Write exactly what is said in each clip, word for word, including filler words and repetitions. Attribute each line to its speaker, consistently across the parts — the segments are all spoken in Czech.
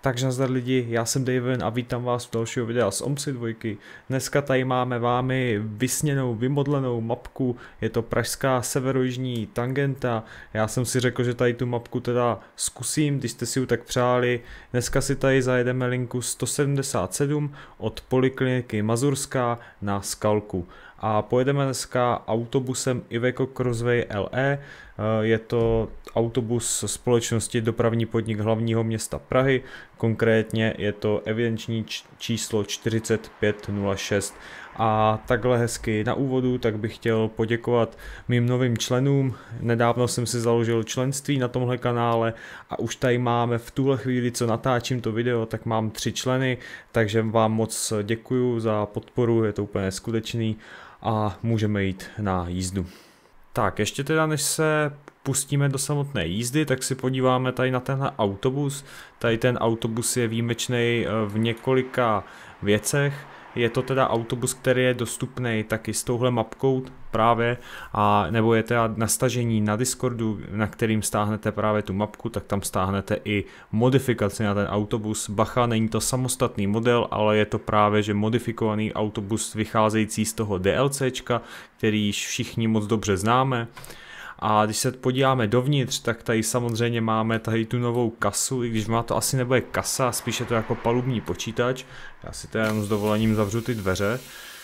Speaker 1: Takže nazdar lidi, já jsem Daven a vítám vás v dalšího videa z OMSI dva. Dneska tady máme vámi vysněnou, vymodlenou mapku, je to pražská severojižní tangenta. Já jsem si řekl, že tady tu mapku teda zkusím, když jste si ji tak přáli. Dneska si tady zajedeme linku sto sedmdesát sedm od Polikliniky Mazurská na Skalku. A pojedeme dneska autobusem Iveco Crossway L E, je to autobus společnosti Dopravní podnik hlavního města Prahy, konkrétně je to evidenční číslo čtyřicet pět nula šest. A takhle hezky na úvodu tak bych chtěl poděkovat mým novým členům. Nedávno jsem si založil členství na tomhle kanále a už tady máme v tuhle chvíli, co natáčím to video, tak mám tři členy, takže vám moc děkuju za podporu, je to úplně neskutečný a můžeme jít na jízdu. Tak ještě teda než se pustíme do samotné jízdy, tak si podíváme tady na tenhle autobus. Tady ten autobus je výjimečný v několika věcech. Je to teda autobus, který je dostupný taky s touhle mapkou právě, a nebo je teda na stažení na Discordu, na kterým stáhnete právě tu mapku, tak tam stáhnete i modifikaci na ten autobus. Bacha, není to samostatný model, ale je to právě že modifikovaný autobus vycházející z toho DLCčka, který již všichni moc dobře známe. A když se podíváme dovnitř, tak tady samozřejmě máme tady tu novou kasu, i když má to asi nebude kasa, spíš je to jako palubní počítač. Já si teda jenom s dovolením zavřu ty dveře.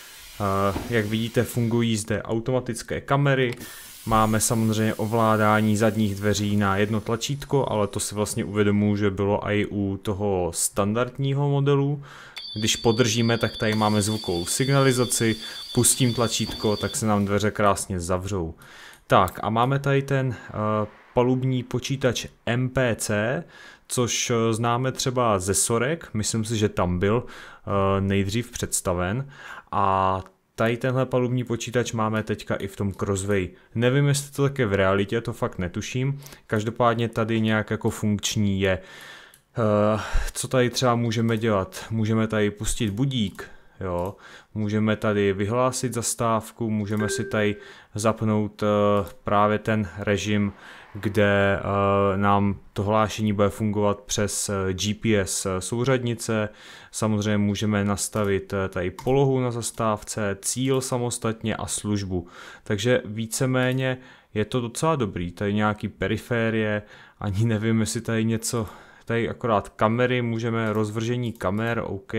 Speaker 1: Jak vidíte, fungují zde automatické kamery, máme samozřejmě ovládání zadních dveří na jedno tlačítko, ale to si vlastně uvědomuji, že bylo i u toho standardního modelu. Když podržíme, tak tady máme zvukovou signalizaci, pustím tlačítko, tak se nám dveře krásně zavřou. Tak a máme tady ten uh, palubní počítač M P C, což uh, známe třeba ze Sorek, myslím si, že tam byl uh, nejdřív představen, a tady tenhle palubní počítač máme teďka i v tom Crossway. Nevím, jestli to také v realitě, to fakt netuším, každopádně tady nějak jako funkční je. Uh, co tady třeba můžeme dělat? Můžeme tady pustit budík. Jo, můžeme tady vyhlásit zastávku, můžeme si tady zapnout uh, právě ten režim, kde uh, nám to hlášení bude fungovat přes uh, G P S souřadnice. Samozřejmě můžeme nastavit uh, tady polohu na zastávce, cíl samostatně a službu. Takže víceméně je to docela dobrý. Tady nějaký periférie, ani nevím, jestli tady něco, tady akorát kamery, můžeme rozvržení kamer, OK.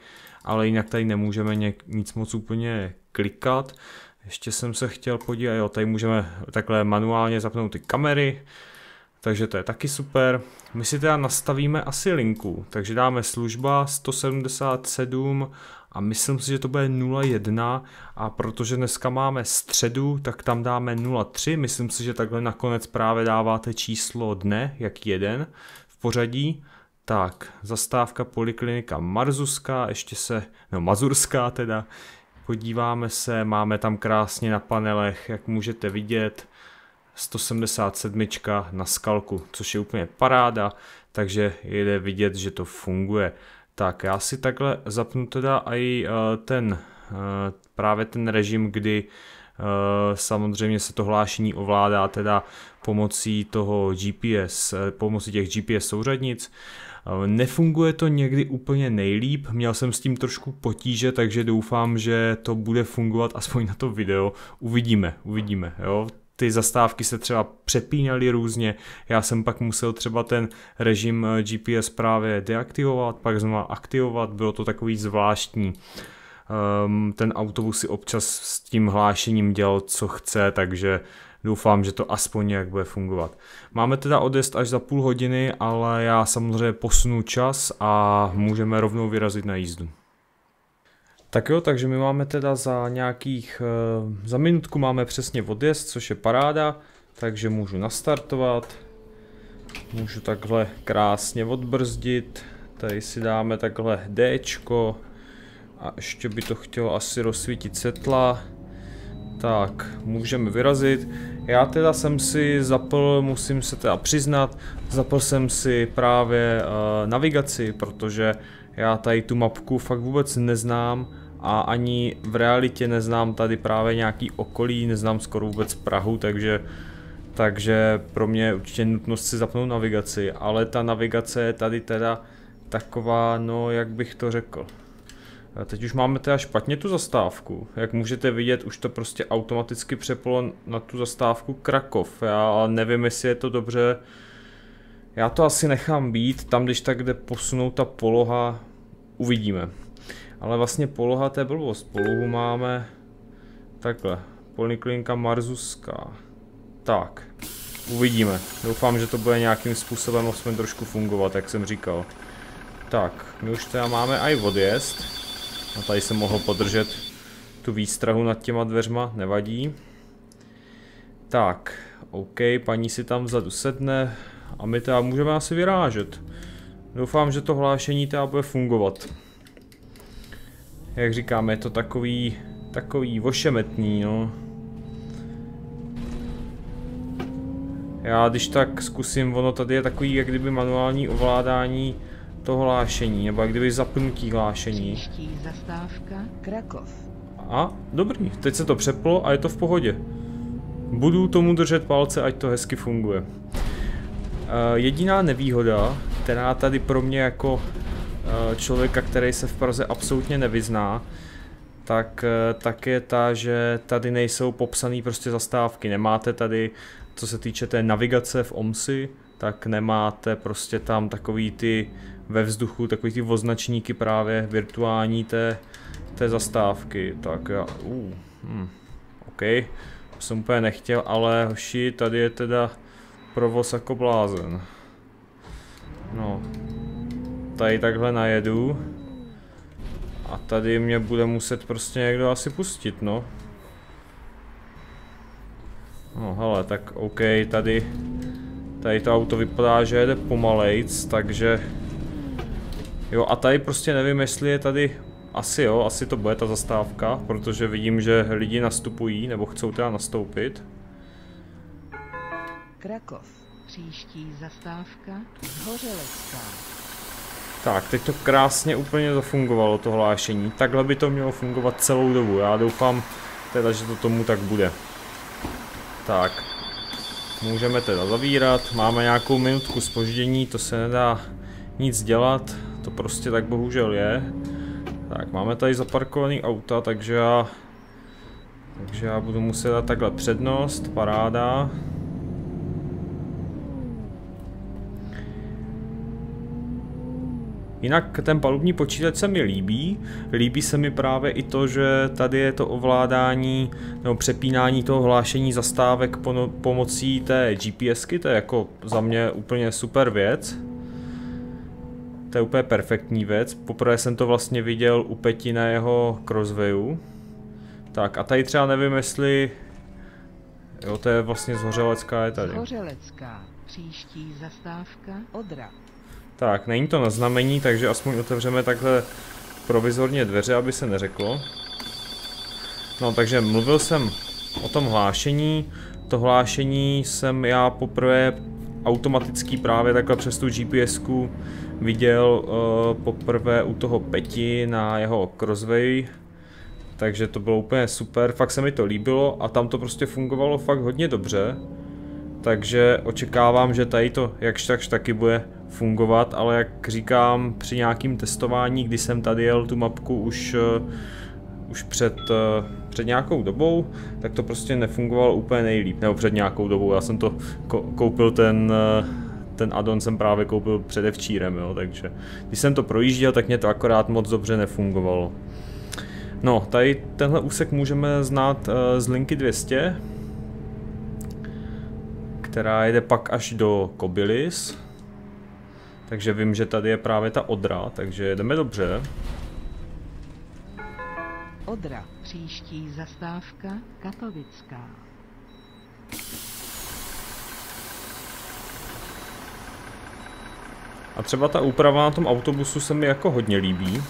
Speaker 1: Ale jinak tady nemůžeme nic moc úplně klikat. Ještě jsem se chtěl podívat, jo, tady můžeme takhle manuálně zapnout ty kamery, takže to je taky super. My si teda nastavíme asi linku, takže dáme služba sto sedmdesát sedm a myslím si, že to bude nula jedna, a protože dneska máme středu, tak tam dáme nula tři, myslím si, že takhle nakonec právě dáváte číslo dne, jak jeden v pořadí. Tak, zastávka Poliklinika Mazurská, ještě se, no Mazurská teda, podíváme se, máme tam krásně na panelech, jak můžete vidět, sto sedmdesát sedm na Skalku, což je úplně paráda, takže jde vidět, že to funguje. Tak, já si takhle zapnu teda i uh, ten, uh, právě ten režim, kdy uh, samozřejmě se to hlášení ovládá teda pomocí toho G P S, pomocí těch G P S souřadnic. Nefunguje to někdy úplně nejlíp, měl jsem s tím trošku potíže, takže doufám, že to bude fungovat aspoň na to video. Uvidíme, uvidíme, jo. Ty zastávky se třeba přepínaly různě, já jsem pak musel třeba ten režim G P S právě deaktivovat, pak znovu aktivovat, bylo to takový zvláštní. Um, ten autobus si občas s tím hlášením dělal, co chce, takže doufám, že to aspoň nějak bude fungovat. Máme teda odjezd až za půl hodiny, ale já samozřejmě posunu čas a můžeme rovnou vyrazit na jízdu. Tak jo, takže my máme teda za nějakých, za minutku máme přesně odjezd, což je paráda, takže můžu nastartovat. Můžu takhle krásně odbrzdit, tady si dáme takhle Dčko a ještě by to chtělo asi rozsvítit světla. Tak, můžeme vyrazit. Já teda jsem si zapl, musím se teda přiznat, zapl jsem si právě uh, navigaci, protože já tady tu mapku fakt vůbec neznám a ani v realitě neznám tady právě nějaký okolí, neznám skoro vůbec Prahu, takže, takže pro mě je určitě nutnost si zapnout navigaci, ale ta navigace je tady teda taková, no jak bych to řekl. A teď už máme teda špatně tu zastávku. Jak můžete vidět, už to prostě automaticky přeplo na tu zastávku Krakov. Já nevím, jestli je to dobře. Já to asi nechám být, tam když tak jde posunout ta poloha, uvidíme. Ale vlastně poloha, to je blbost, polohu máme takhle, Poliklinika Marzuská. Tak, uvidíme. Doufám, že to bude nějakým způsobem aspoň trošku fungovat, jak jsem říkal. Tak, my už teda máme i odjezd. A tady jsem mohl podržet tu výstrahu nad těma dveřma, nevadí. Tak, OK, paní si tam vzadu sedne a my teda můžeme asi vyrážet. Doufám, že to hlášení teda bude fungovat. Jak říkám, je to takový, takový ošemetný, no. Já když tak zkusím, ono tady je takový, jak kdyby manuální ovládání toho hlášení, nebo jak kdyby zapnutí hlášení.
Speaker 2: Příští zastávka Krakov.
Speaker 1: A dobrý, teď se to přeplo a je to v pohodě. Budu tomu držet palce, ať to hezky funguje. Uh, jediná nevýhoda, která tady pro mě jako uh, člověka, který se v Praze absolutně nevyzná, tak, uh, tak je ta, že tady nejsou popsané prostě zastávky. Nemáte tady, co se týče té navigace v OMSI, tak nemáte prostě tam takový ty ve vzduchu, takový ty označníky právě virtuální té, té zastávky. Tak já, uh, hm, OK, to jsem úplně nechtěl, ale hoši, tady je teda provoz jako blázen. No, tady takhle najedu a tady mě bude muset prostě někdo asi pustit, no. No hele, tak OK, tady, tady to auto vypadá, že jede pomalejc, takže jo, a tady prostě nevím, jestli je tady, asi jo, asi to bude ta zastávka, protože vidím, že lidi nastupují, nebo chcou teda nastoupit.
Speaker 2: Krakov, příští zastávka Zhořelecká.
Speaker 1: Tak, teď to krásně úplně zafungovalo, to hlášení, takhle by to mělo fungovat celou dobu, já doufám teda, že to tomu tak bude. Tak, můžeme teda zavírat, máme nějakou minutku zpoždění, to se nedá nic dělat, to prostě tak bohužel je. Tak, máme tady zaparkovaný auta, takže já, takže já budu muset dát takhle přednost, paráda. Jinak ten palubní počítač se mi líbí, líbí se mi právě i to, že tady je to ovládání nebo přepínání toho hlášení zastávek pomocí té GPSky, to je jako za mě úplně super věc. To je úplně perfektní věc, poprvé jsem to vlastně viděl u Peti na jeho Crosswayu. Tak a tady třeba nevím, jestli, jo, to je vlastně Zhořelecká, je tady.
Speaker 2: Zhořelecká, příští zastávka Odra.
Speaker 1: Tak, není to na znamení, takže aspoň otevřeme takhle provizorně dveře, aby se neřeklo. No, takže mluvil jsem o tom hlášení. To hlášení jsem já poprvé automaticky právě takhle přes tu GPSku viděl uh, poprvé u toho Peti na jeho Crossway. Takže to bylo úplně super, fakt se mi to líbilo a tam to prostě fungovalo fakt hodně dobře. Takže očekávám, že tady to jakž takž taky bude fungovat, ale jak říkám, při nějakým testování, kdy jsem tady jel tu mapku už, uh, už před, uh, před nějakou dobou, tak to prostě nefungovalo úplně nejlíp, nebo před nějakou dobou, já jsem to koupil ten, uh, ten addon jsem právě koupil předevčírem, jo, takže když jsem to projížděl, tak mě to akorát moc dobře nefungovalo. No, tady tenhle úsek můžeme znát uh, z linky dvě stě, která jede pak až do Kobylis. Takže vím, že tady je právě ta Odra, takže jedeme dobře.
Speaker 2: Odra, příští zastávka Katovická.
Speaker 1: A třeba ta úprava na tom autobusu se mi jako hodně líbí.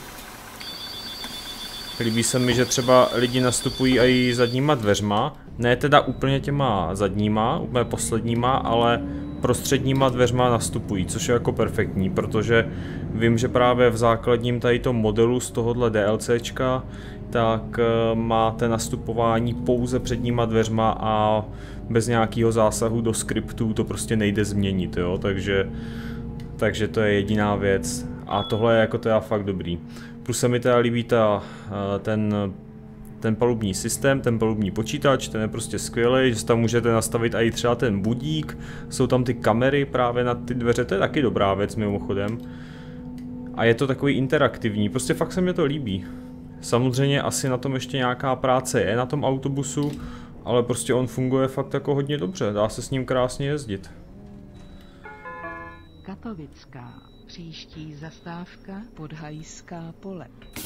Speaker 1: Líbí se mi, že třeba lidi nastupují i zadníma dveřma. Ne teda úplně těma zadníma, úplně posledníma, ale prostředníma dveřma nastupují, což je jako perfektní, protože vím, že právě v základním tady tom modelu z tohohle DLCčka tak máte nastupování pouze předníma dveřma a bez nějakého zásahu do skriptů to prostě nejde změnit, jo, takže, takže to je jediná věc. A tohle je jako teda fakt dobrý. Plus se mi teda líbí ta, ten, ten palubní systém, ten palubní počítač, ten je prostě skvělý, že tam můžete nastavit i třeba ten budík, jsou tam ty kamery právě na ty dveře, to je taky dobrá věc mimochodem. A je to takový interaktivní, prostě fakt se mi to líbí. Samozřejmě asi na tom ještě nějaká práce je na tom autobusu, ale prostě on funguje fakt jako hodně dobře, dá se s ním krásně jezdit.
Speaker 2: Katovická. Příští zastávka Podhajská pole.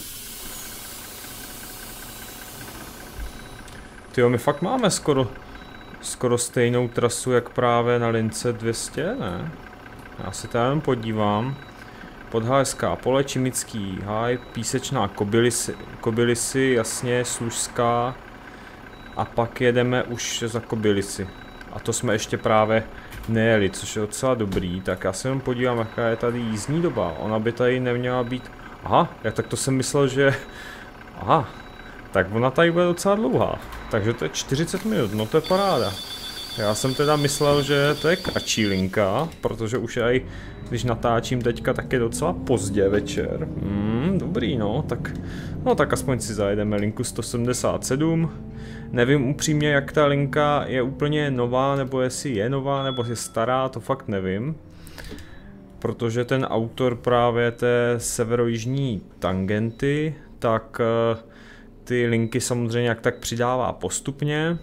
Speaker 1: Tyjo, my fakt máme skoro, skoro stejnou trasu, jak právě na lince dvě stě, ne? Já se tady jen podívám. Podhajská pole, Čimický háj, Písečná Kobylisy, Kobylisy, jasně, Služská. A pak jedeme už za Kobylisy. A to jsme ještě právě nejeli, což je docela dobrý. Tak já se jenom podívám, jaká je tady jízdní doba. Ona by tady neměla být... Aha, já tak to jsem myslel, že... Aha, tak ona tady bude docela dlouhá. Takže to je čtyřicet minut, no to je paráda. Já jsem teda myslel, že to je kratší linka, protože už aj, když natáčím teďka, tak je docela pozdě večer. Hmm, dobrý no, tak, no tak aspoň si zajedeme linku sto sedmdesát sedm. Nevím upřímně, jak ta linka je úplně nová, nebo jestli je nová, nebo je stará, to fakt nevím. Protože ten autor právě té severojižní tangenty, tak ty linky samozřejmě jak tak přidává postupně.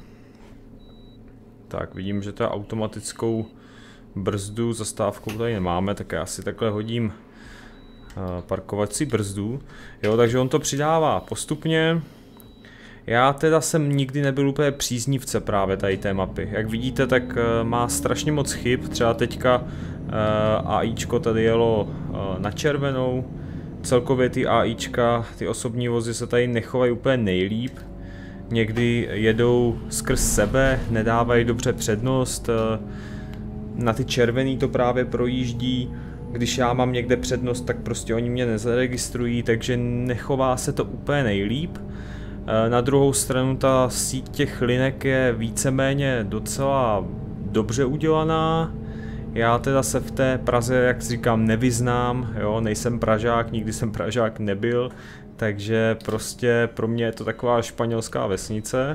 Speaker 1: Tak vidím, že to automatickou brzdu zastávkou tady nemáme, tak já si takhle hodím uh, parkovací brzdu. Jo, takže on to přidává postupně. Já teda jsem nikdy nebyl úplně příznivce právě tady té mapy. Jak vidíte, tak uh, má strašně moc chyb. Třeba teďka uh, AIčko tady jelo uh, na červenou. Celkově ty AIčka, ty osobní vozy se tady nechovají úplně nejlíp. Někdy jedou skrz sebe, nedávají dobře přednost, na ty červený to právě projíždí, když já mám někde přednost, tak prostě oni mě nezaregistrují, takže nechová se to úplně nejlíp. Na druhou stranu ta síť těch linek je víceméně docela dobře udělaná. Já teda se v té Praze, jak říkám, nevyznám, jo, nejsem Pražák, nikdy jsem Pražák nebyl. Takže prostě pro mě je to taková španělská vesnice.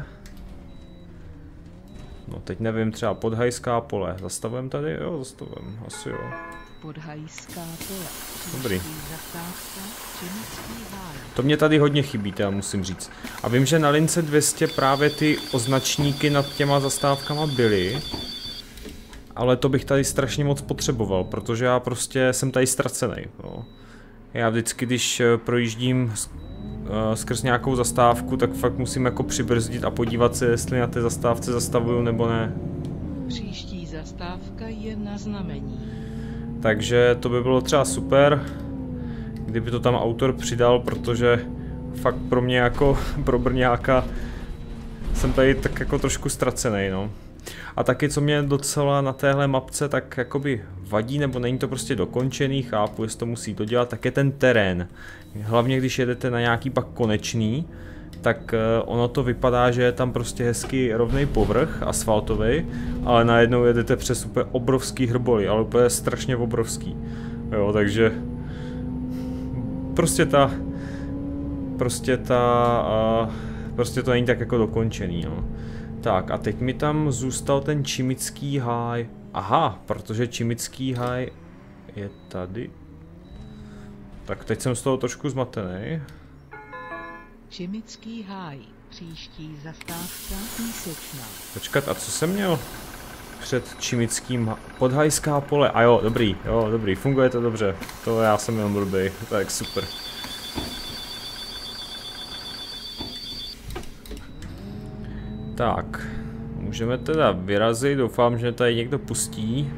Speaker 1: No teď nevím, třeba Podhajská pole. Zastavujeme tady? Jo, zastavujeme. Asi jo.
Speaker 2: Podhajská pole.
Speaker 1: Dobrý.
Speaker 2: Zastávka Čimický háj.
Speaker 1: To mě tady hodně chybí, já musím říct. A vím, že na lince dvě stě právě ty označníky nad těma zastávkama byly. Ale to bych tady strašně moc potřeboval, protože já prostě jsem tady ztracený. No. Já vždycky, když projíždím skrz nějakou zastávku, tak fakt musím jako přibrzdit a podívat se, jestli na té zastávce zastavuju nebo ne.
Speaker 2: Příští zastávka je na znamení.
Speaker 1: Takže to by bylo třeba super, kdyby to tam autor přidal, protože fakt pro mě jako pro Brňáka jsem tady tak jako trošku ztracený, no. A taky, co mě docela na téhle mapce tak jakoby vadí, nebo není to prostě dokončený, chápu, jestli to musí dodělat, tak je ten terén. Hlavně když jedete na nějaký pak konečný, tak ono to vypadá, že je tam prostě hezky rovnej povrch, asfaltový, ale najednou jedete přes úplně obrovský hrboly, ale úplně strašně obrovský. Jo, takže prostě ta, prostě ta, prostě to není tak jako dokončený, no. Tak a teď mi tam zůstal ten Čimický háj. Aha, protože Čimický háj je tady. Tak teď jsem z toho trošku zmatený.
Speaker 2: Čimický háj. Příští zastávka Písečná.
Speaker 1: Počkat, a co jsem měl před Čimickým? Podhajská pole. A jo, dobrý, jo, dobrý, funguje to dobře. To já jsem jenom blbý, tak super. Tak, můžeme teda vyrazit, doufám, že tady někdo pustí.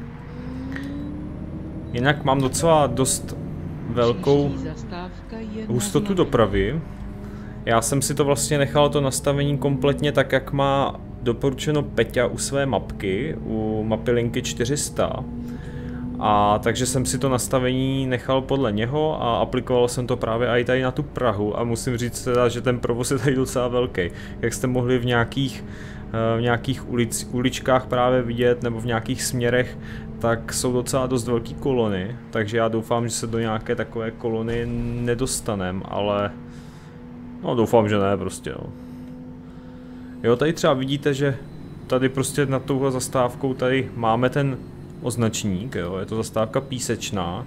Speaker 1: Jinak mám docela dost velkou hustotu dopravy. Já jsem si to vlastně nechal to nastavení kompletně tak, jak má doporučeno Peťa u své mapky, u mapy linky čtyři sta. A takže jsem si to nastavení nechal podle něho a aplikoval jsem to právě i tady na tu Prahu a musím říct teda, že ten provoz je tady docela velký. Jak jste mohli v nějakých, v nějakých ulic, uličkách právě vidět nebo v nějakých směrech, tak jsou docela dost velký kolony, takže já doufám, že se do nějaké takové kolony nedostanem, ale no doufám, že ne prostě no. Jo, tady třeba vidíte, že tady prostě nad touhle zastávkou tady máme ten označník, jo, je to zastávka Písečná.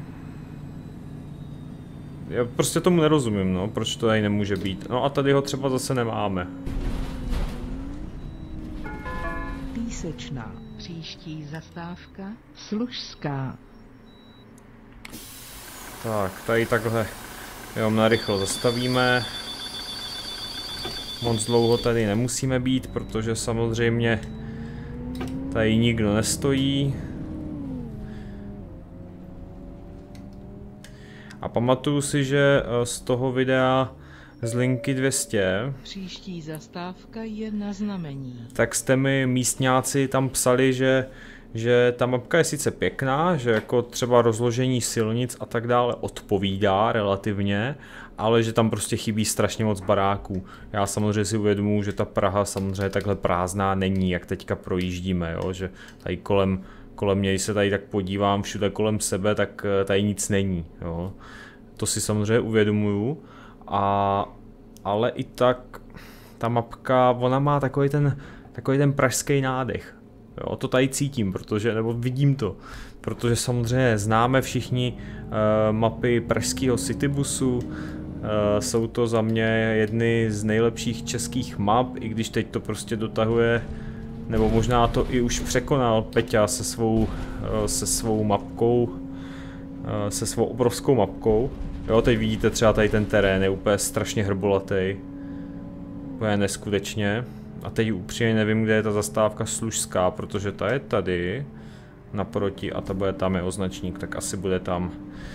Speaker 1: Já prostě tomu nerozumím, no, proč to tady nemůže být. No a tady ho třeba zase nemáme.
Speaker 2: Písečná. Příští zastávka Služská.
Speaker 1: Tak, tady takhle jo, narychlo zastavíme. Moc dlouho tady nemusíme být, protože samozřejmě tady nikdo nestojí. A pamatuju si, že z toho videa z linky dvě stě
Speaker 2: Příští zastávka je na Znamení.
Speaker 1: tak jste mi místňáci tam psali, že, že ta mapka je sice pěkná, že jako třeba rozložení silnic a tak dále odpovídá relativně, ale že tam prostě chybí strašně moc baráků. Já samozřejmě si uvědomuji, že ta Praha samozřejmě takhle prázdná není, jak teďka projíždíme, jo? Že tady kolem, kolem mě, když se tady tak podívám všude kolem sebe, tak tady nic není. Jo? To si samozřejmě uvědomuju, a, ale i tak ta mapka, ona má takový ten, takový ten pražský nádech. Jo, to tady cítím, protože, nebo vidím to, protože samozřejmě známe všichni uh, mapy pražského citybusu, uh, jsou to za mě jedny z nejlepších českých map, i když teď to prostě dotahuje, nebo možná to i už překonal Peťa se svou, uh, se svou mapkou, uh, se svou obrovskou mapkou. Jo, teď vidíte třeba tady ten terén je úplně strašně hrbolatý, úplně neskutečně. A teď upřímně nevím, kde je ta zastávka Služská, protože ta je tady naproti a ta bude tam, je označník, tak asi bude tam.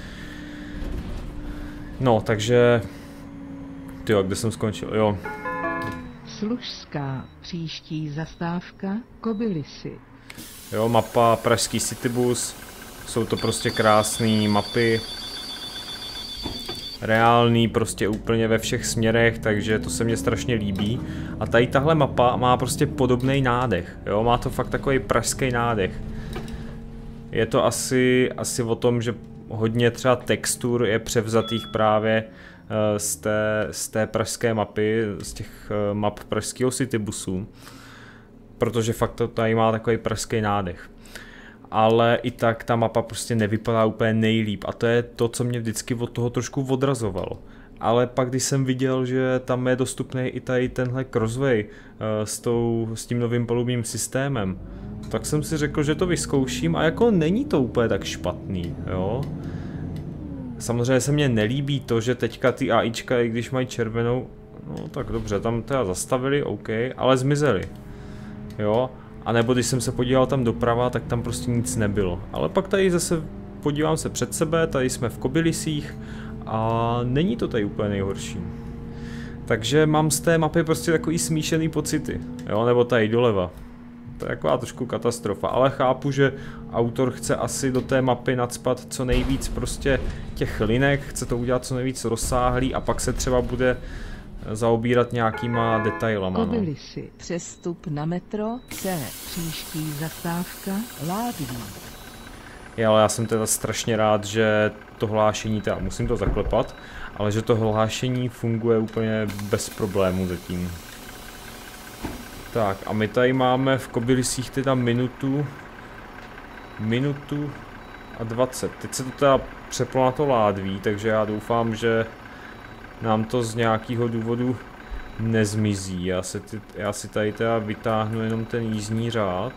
Speaker 1: No, takže tyjo, kde jsem skončil, jo.
Speaker 2: Služská. Příští zastávka Kobylisy.
Speaker 1: Jo, mapa pražský citybus, jsou to prostě krásné mapy. Reálný prostě úplně ve všech směrech, takže to se mně strašně líbí. A tady tahle mapa má prostě podobný nádech, jo, má to fakt takový pražský nádech. Je to asi, asi o tom, že hodně třeba textur je převzatých právě uh, z, té, z té pražské mapy, z těch uh, map pražského citybusu. Protože fakt to tady má takový pražský nádech. Ale i tak ta mapa prostě nevypadá úplně nejlíp a to je to, co mě vždycky od toho trošku odrazovalo. Ale pak, když jsem viděl, že tam je dostupný i tady tenhle crossway uh, s, tou, s tím novým palubním systémem, tak jsem si řekl, že to vyzkouším a jako není to úplně tak špatný, jo. Samozřejmě se mně nelíbí to, že teďka ty AIčka, i když mají červenou, no tak dobře, tam teda zastavili, OK, ale zmizeli, jo. A nebo když jsem se podíval tam doprava, tak tam prostě nic nebylo. Ale pak tady zase podívám se před sebe, tady jsme v Kobylisích a není to tady úplně nejhorší. Takže mám z té mapy prostě takový smíšený pocity, jo, nebo tady doleva. To je taková trošku katastrofa, ale chápu, že autor chce asi do té mapy nacpat co nejvíc prostě těch linek, chce to udělat co nejvíc rozsáhlý a pak se třeba bude zaobírat nějakýma detailama.
Speaker 2: Kobylisy. No. Přestup na metro C. Příští zastávka Ládví.
Speaker 1: Je, ale já jsem teda strašně rád, že to hlášení, teda musím to zaklepat, ale že to hlášení funguje úplně bez problémů zatím. Tak a my tady máme v Kobylisích teda minutu, minutu a dvacet. Teď se to teda přeplo na to Ládví, takže já doufám, že nám to z nějakého důvodu nezmizí. Já, se ty, já si tady teda vytáhnu jenom ten jízdní řád.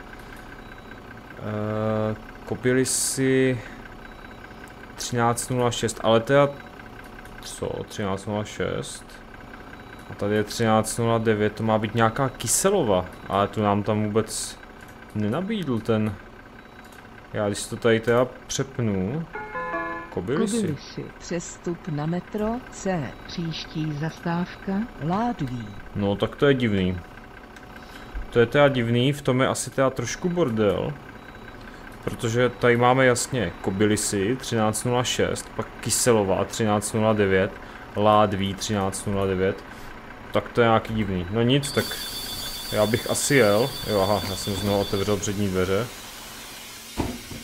Speaker 1: E, Kobylisy třináct nula šest, ale teda co? třináct nula šest? A tady je třináct nula devět, to má být nějaká Kyselova, ale tu nám tam vůbec nenabídl ten. Já když to tady teda přepnu. Kobylisy.
Speaker 2: Kobylisy. Přestup na metro C. Příští zastávka Ládví.
Speaker 1: No tak to je divný. To je teda divný, v tom je asi teda trošku bordel. Protože tady máme jasně Kobylisy třináct nula šest, pak Kyselova třináct nula devět, Ládví třináct nula devět. Tak to je nějaký divný. No nic, tak já bych asi jel. Jo, aha, já jsem znovu otevřel přední dveře.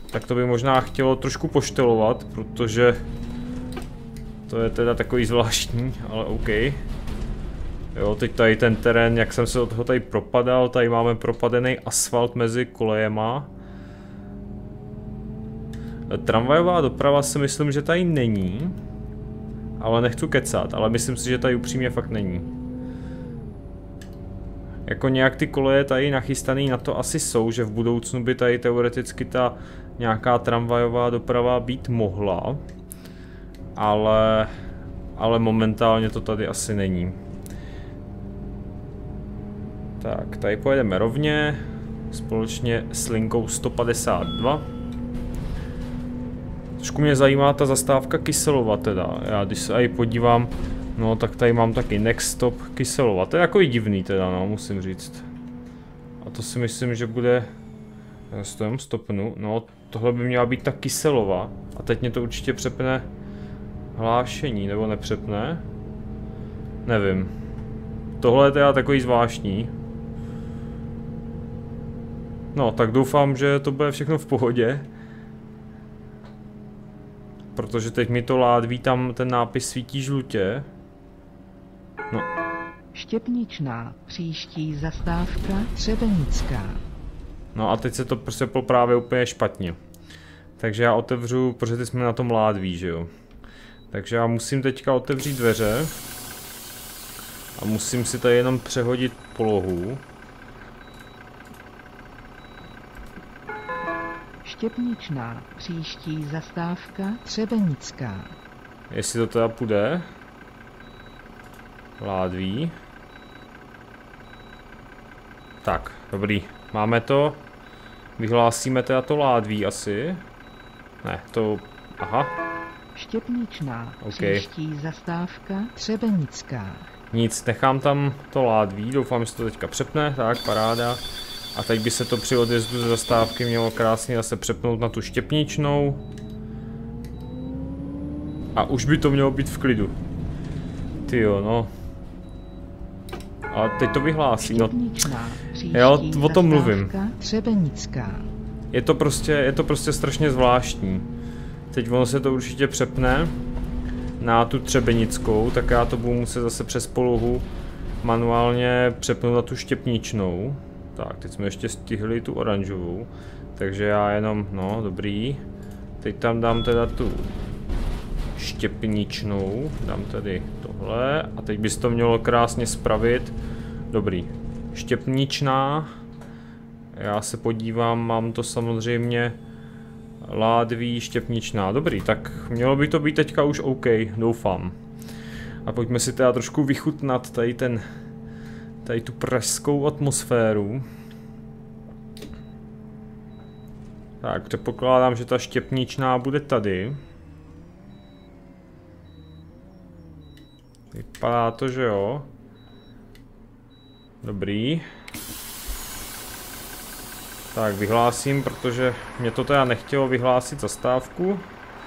Speaker 1: Tak to by možná chtělo trošku poštelovat, protože to je teda takový zvláštní, ale OK. Jo, teď tady ten terén, jak jsem se od toho tady propadal, tady máme propadený asfalt mezi kolejema. Tramvajová doprava si myslím, že tady není. Ale nechci kecat, ale myslím si, že tady upřímně fakt není. Jako nějak ty koleje tady nachystaný na to asi jsou, že v budoucnu by tady teoreticky ta nějaká tramvajová doprava být mohla. Ale, ale momentálně to tady asi není. Tak, tady pojedeme rovně, společně s linkou sto padesát dva. Trošku mě zajímá ta zastávka Kyselova teda, já když se tady podívám, no tak tady mám taky next stop Kyselova, to je jako i divný teda, no, musím říct. A to si myslím, že bude, já stojím, stopnu, no tohle by měla být ta Kyselova a teď mě to určitě přepne hlášení, nebo nepřepne, nevím. Tohle je teda takový zvláštní. No, tak doufám, že to bude všechno v pohodě. Protože teď mi to ládví, tam ten nápis svítí žlutě. No.
Speaker 2: Štěpničná, příští zastávka Třebenická.
Speaker 1: No a teď se to prostě právě úplně špatně. Takže já otevřu, protože teď jsme na tom ládví, že jo. Takže já musím teďka otevřít dveře. A musím si tady jenom přehodit polohu.
Speaker 2: Štěpničná, příští zastávka Třebenická.
Speaker 1: Jestli to teda půjde. Ládví. Tak, dobrý. Máme to. Vyhlásíme teda to ládví asi. Ne, to... Aha.
Speaker 2: Štěpničná,
Speaker 1: okay.
Speaker 2: Příští zastávka Třebenická.
Speaker 1: Nic, nechám tam to ládví, doufám, že to teďka přepne, tak, paráda. A teď by se to při odjezdu ze zastávky mělo krásně zase přepnout na tu Štěpničnou. A už by to mělo být v klidu. Tyjo, no. A teď to vyhlásí, no. Jo, o tom mluvím.
Speaker 2: Třebenická.
Speaker 1: Je to prostě, je to prostě strašně zvláštní. Teď ono se to určitě přepne na tu Třebenickou, tak já to budu muset zase přes polohu manuálně přepnout na tu Štěpničnou. Tak, teď jsme ještě stihli tu oranžovou, takže já jenom, no, dobrý. Teď tam dám teda tu Štěpničnou, dám tady tohle a teď by se to mělo krásně spravit. Dobrý, Štěpničná, já se podívám, mám to samozřejmě ládví, Štěpničná, dobrý, tak mělo by to být teďka už OK, doufám. A pojďme si teda trošku vychutnat tady ten, tady tu pražskou atmosféru. Tak, předpokládám, že ta Štěpničná bude tady. Vypadá to, že jo. Dobrý. Tak, vyhlásím, protože mě to teda nechtělo vyhlásit zastávku.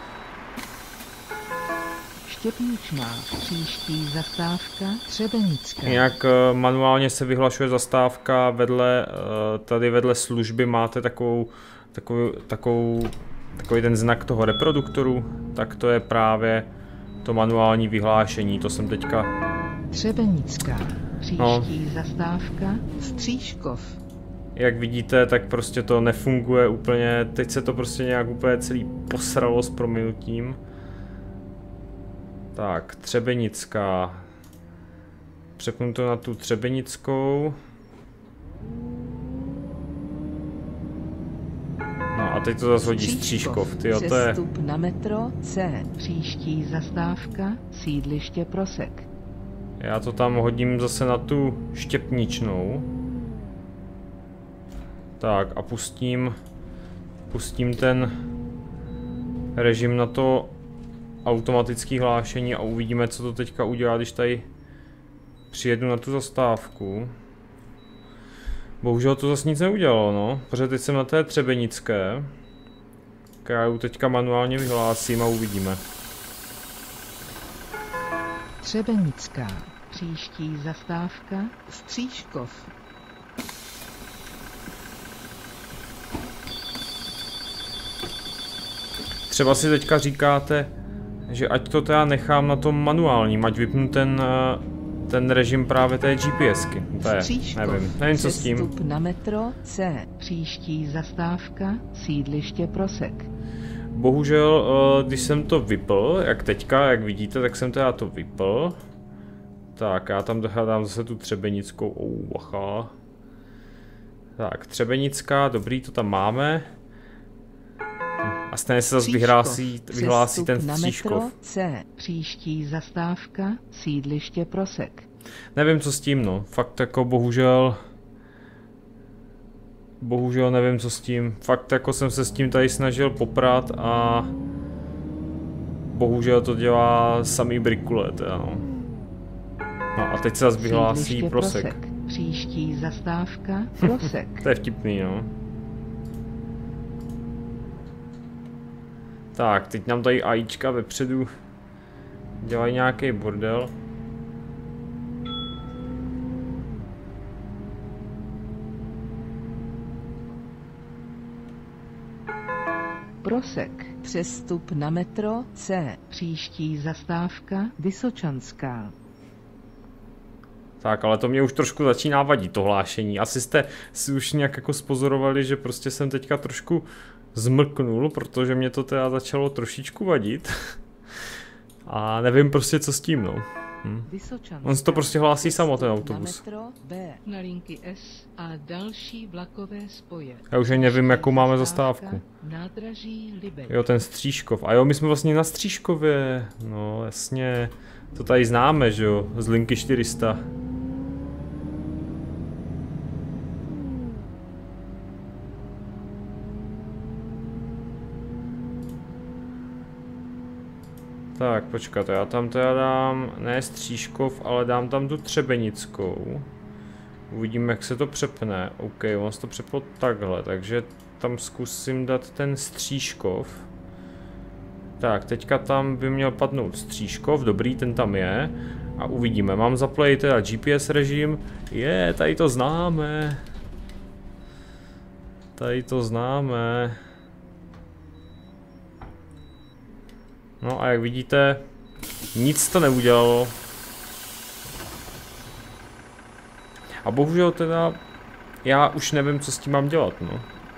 Speaker 2: Štěpničná, příští zastávka Třebenická.
Speaker 1: Nějak uh, manuálně se vyhlašuje zastávka vedle, uh, tady vedle služby máte takovou, takovou, takovou, takový ten znak toho reproduktoru, tak to je právě to manuální vyhlášení, to jsem teďka...
Speaker 2: Třebenická, příští
Speaker 1: no.
Speaker 2: zastávka Stříškov.
Speaker 1: Jak vidíte, tak prostě to nefunguje úplně, teď se to prostě nějak úplně celý posralo s prominutím. Tak, Třebenická. Přepnu to na tu Třebenickou. No a teď to zase hodí Stříškov, tyjo, to je...
Speaker 2: Přestup na metro C, příští zastávka sídliště Prosek.
Speaker 1: Já to tam hodím zase na tu Štěpničnou. Tak a pustím, pustím ten režim na to automatické hlášení a uvidíme, co to teďka udělá, když tady přijedu na tu zastávku. Bohužel to zase nic neudělalo, no, protože teď jsem na té Třebenické. Já ji teďka manuálně vyhlásím a uvidíme.
Speaker 2: Třebenická, příští zastávka Stříškov.
Speaker 1: Třeba si teďka říkáte, že ať to teda nechám na tom manuálním, ať vypnu ten, ten režim právě té GPSky. To je, nevím, nevím co s tím.
Speaker 2: Přestup na metro C, příští zastávka, sídliště Prosek.
Speaker 1: Bohužel, když jsem to vypl, jak teďka, jak vidíte, tak jsem teda to vypl. Tak, já tam dám zase tu Třebenickou, oh, bacha. Tak, Třebenická, dobrý, to tam máme. A stejně se zase vyhlásí, vyhlásí ten Stříškov.
Speaker 2: C, příští zastávka, sídliště Prosek.
Speaker 1: Nevím co s tím, no, fakt jako bohužel. Bohužel nevím co s tím, fakt jako jsem se s tím tady snažil poprat a bohužel to dělá samý brikule, teda no. No a teď se zase vyhlásí Prosek.
Speaker 2: Prosek. Příští zastávka Prosek.
Speaker 1: To je vtipný, no. Tak, teď nám tady AIčka vepředu dělají nějaký bordel.
Speaker 2: Prosek, přestup na metro C, příští zastávka Vysočanská.
Speaker 1: Tak, ale to mě už trošku začíná vadit, to hlášení. Asi jste si už nějak jako spozorovali, že prostě jsem teďka trošku zmlknul, protože mě to teda začalo trošičku vadit. A nevím prostě co s tím, no. Hm. On se to prostě hlásí samo, ten autobus.
Speaker 2: Na metro B, na linky S a další vlakové spoje.
Speaker 1: Já už ani nevím, jakou máme zastávku.
Speaker 2: Nádraží Libeň.
Speaker 1: Jo, ten Stříškov. A jo, my jsme vlastně na Stříškově. No, jasně. To tady známe, že jo, z linky čtyři sta. Tak, počkat, já tam teda dám, ne Stříškov, ale dám tam tu Třebenickou. Uvidíme, jak se to přepne. OK, on se to přeplo takhle, takže tam zkusím dát ten Stříškov. Tak, teďka tam by měl padnout Stříškov, dobrý, ten tam je. A uvidíme, mám zaplay teda G P S režim. Je, tady to známe. Tady to známe. No a jak vidíte, nic to neudělalo. A bohužel teda, já už nevím, co s tím mám dělat, no.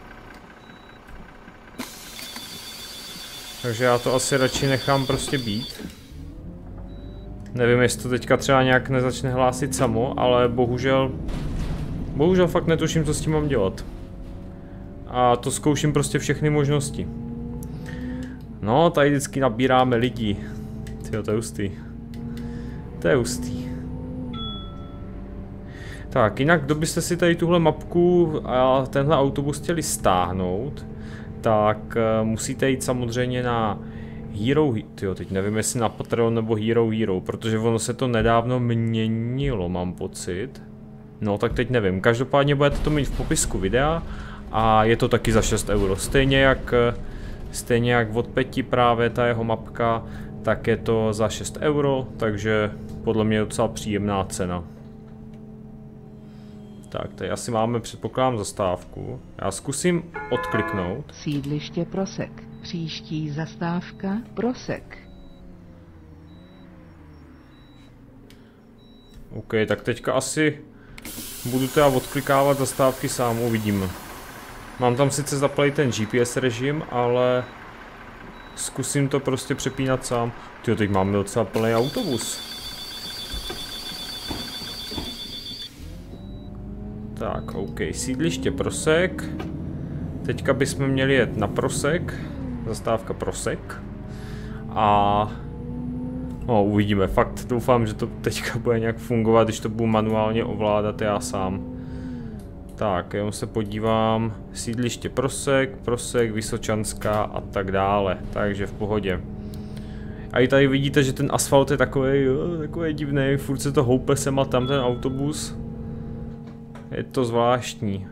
Speaker 1: Takže já to asi radši nechám prostě být. Nevím, jestli to teďka třeba nějak nezačne hlásit samo, ale bohužel, bohužel fakt netuším, co s tím mám dělat. A to zkouším prostě všechny možnosti. No, tady vždycky nabíráme lidi. Tyjo, to je hustý. To je hustý. Tak, jinak, kdo byste si tady tuhle mapku a tenhle autobus chtěli stáhnout, tak uh, musíte jít samozřejmě na Hero... Tyjo, teď nevím, jestli na Patreon nebo Hero Hero, protože ono se to nedávno měnilo, mám pocit. No, tak teď nevím. Každopádně budete to mít v popisku videa a je to taky za šest euro. Stejně jak... Stejně jak od Peti právě ta jeho mapka, tak je to za šest euro, takže podle mě je docela příjemná cena. Tak, tady asi máme, předpokládám, zastávku. Já zkusím odkliknout.
Speaker 2: Sídliště Prosek, příští zastávka Prosek.
Speaker 1: OK, tak teďka asi budu teda odklikávat zastávky sám, uvidíme. Mám tam sice zaplay ten G P S režim, ale zkusím to prostě přepínat sám. Tyjo, teď máme docela plný autobus. Tak, OK, sídliště Prosek. Teďka bychom měli jet na Prosek. Zastávka Prosek. A... No, uvidíme, fakt doufám, že to teďka bude nějak fungovat, když to budu manuálně ovládat já sám. Tak, já se podívám, sídliště Prosek, Prosek, Vysočanská a tak dále, takže v pohodě. A i tady vidíte, že ten asfalt je takový, jo, takový divný, furt se to houpe sem a tam ten autobus. Je to zvláštní.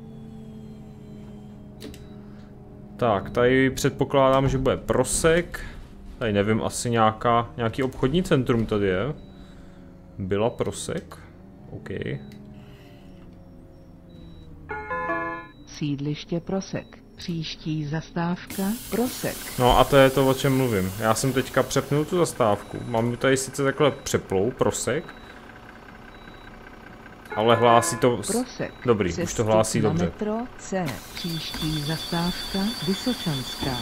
Speaker 1: Tak, tady předpokládám, že bude Prosek. Tady nevím, asi nějaká, nějaký obchodní centrum tady je. Byla Prosek, OK.
Speaker 2: Sídliště Prosek, příští zastávka, Prosek.
Speaker 1: No a to je to, o čem mluvím. Já jsem teďka přepnul tu zastávku. Mám tady sice takhle přeplou, Prosek. Ale hlásí to...
Speaker 2: Prosek.
Speaker 1: Dobrý, už to hlásí
Speaker 2: na
Speaker 1: dobře.
Speaker 2: metro C, příští zastávka, Vysočanská.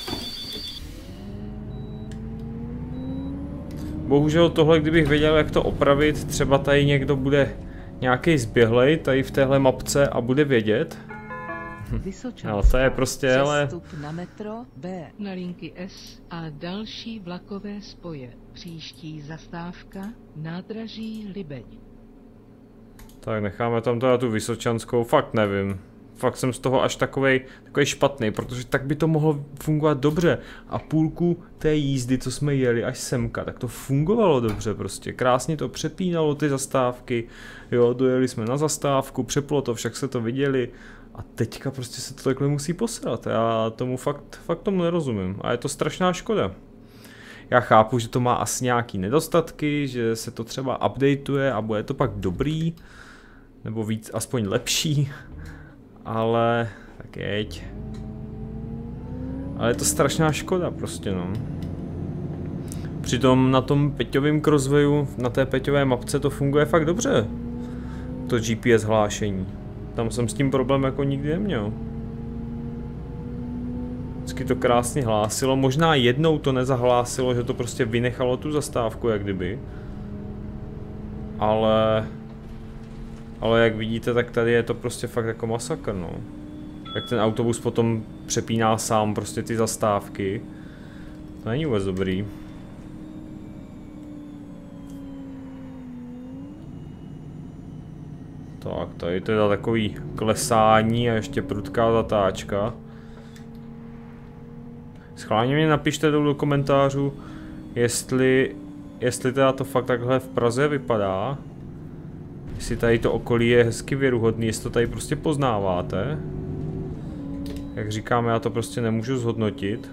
Speaker 1: Bohužel tohle, kdybych věděl, jak to opravit, třeba tady někdo bude nějaký zběhlej tady v téhle mapce a bude vědět. No, to je prostě, ale...
Speaker 2: Přestup na metro B, na linky S a další vlakové spoje. Příští zastávka, nádraží Libeň.
Speaker 1: Tak necháme tam teda tu Vysočanskou, fakt nevím. Fakt jsem z toho až takovej, takovej špatný, protože tak by to mohlo fungovat dobře. A půlku té jízdy, co jsme jeli až semka, tak to fungovalo dobře prostě. Krásně to přepínalo ty zastávky, jo, dojeli jsme na zastávku, přeplo to, však se to viděli. A teďka prostě se to takhle musí posrat. Já tomu fakt, fakt tomu nerozumím. A je to strašná škoda. Já chápu, že to má asi nějaký nedostatky, že se to třeba updateuje a bude to pak dobrý. Nebo víc, aspoň lepší. Ale, tak jeď. Ale je to strašná škoda prostě, no. Přitom na tom Peťovém crosswayu, na té Peťové mapce to funguje fakt dobře. To G P S hlášení. Tam jsem s tím problém jako nikdy neměl. Vždycky to krásně hlásilo, možná jednou to nezahlásilo, že to prostě vynechalo tu zastávku, jak kdyby. Ale... Ale jak vidíte, tak tady je to prostě fakt jako masakr, no. Jak ten autobus potom přepíná sám prostě ty zastávky. To není vůbec dobrý. Tak, tady teda takový klesání a ještě prudká zatáčka. Schválně mě napište do komentářů, jestli, jestli teda to fakt takhle v Praze vypadá. Jestli tady to okolí je hezky věruhodný, jestli to tady prostě poznáváte. Jak říkám, já to prostě nemůžu zhodnotit.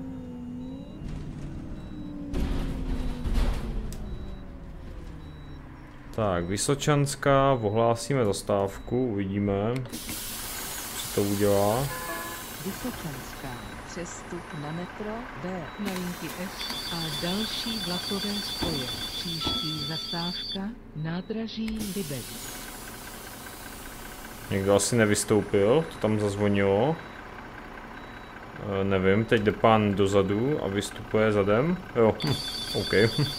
Speaker 1: Tak, Vysočanská, ohlásíme zastávku, uvidíme, co to udělá.
Speaker 2: Vysočanská, přestup na metro B, na linky S a další vlakové spoje. Příští zastávka, nádraží Libeň.
Speaker 1: Někdo asi nevystoupil, to tam zazvonilo. E, nevím, teď jde pán dozadu a vystupuje zadem. Jo, hm, OK.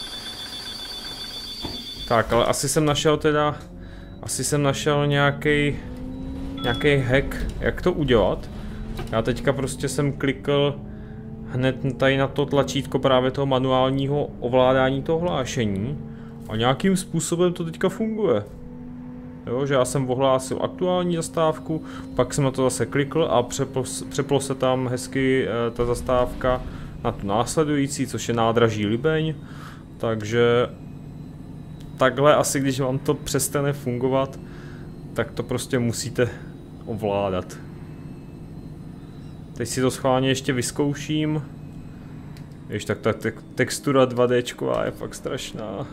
Speaker 1: Tak, ale asi jsem našel teda, asi jsem našel nějaký nějaký hack, jak to udělat. Já teďka prostě jsem klikl hned tady na to tlačítko právě toho manuálního ovládání toho hlášení a nějakým způsobem to teďka funguje. Jo, že já jsem ohlásil aktuální zastávku, pak jsem na to zase klikl a přeplo, přeplo se tam hezky e, ta zastávka na tu následující, což je nádraží Libeň. Takže takhle asi, když vám to přestane fungovat, tak to prostě musíte ovládat. Teď si to schválně ještě vyzkouším. Ještě tak ta te textura dva D je fakt strašná.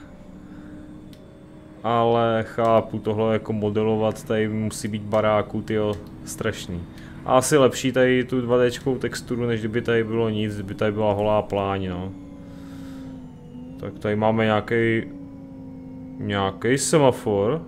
Speaker 1: Ale chápu, tohle jako modelovat, tady musí být baráku, tyjo, strašný. A asi lepší tady tu dva D texturu, než kdyby tady bylo nic, kdyby tady byla holá pláň, no. Tak tady máme nějaký nějaký semafor.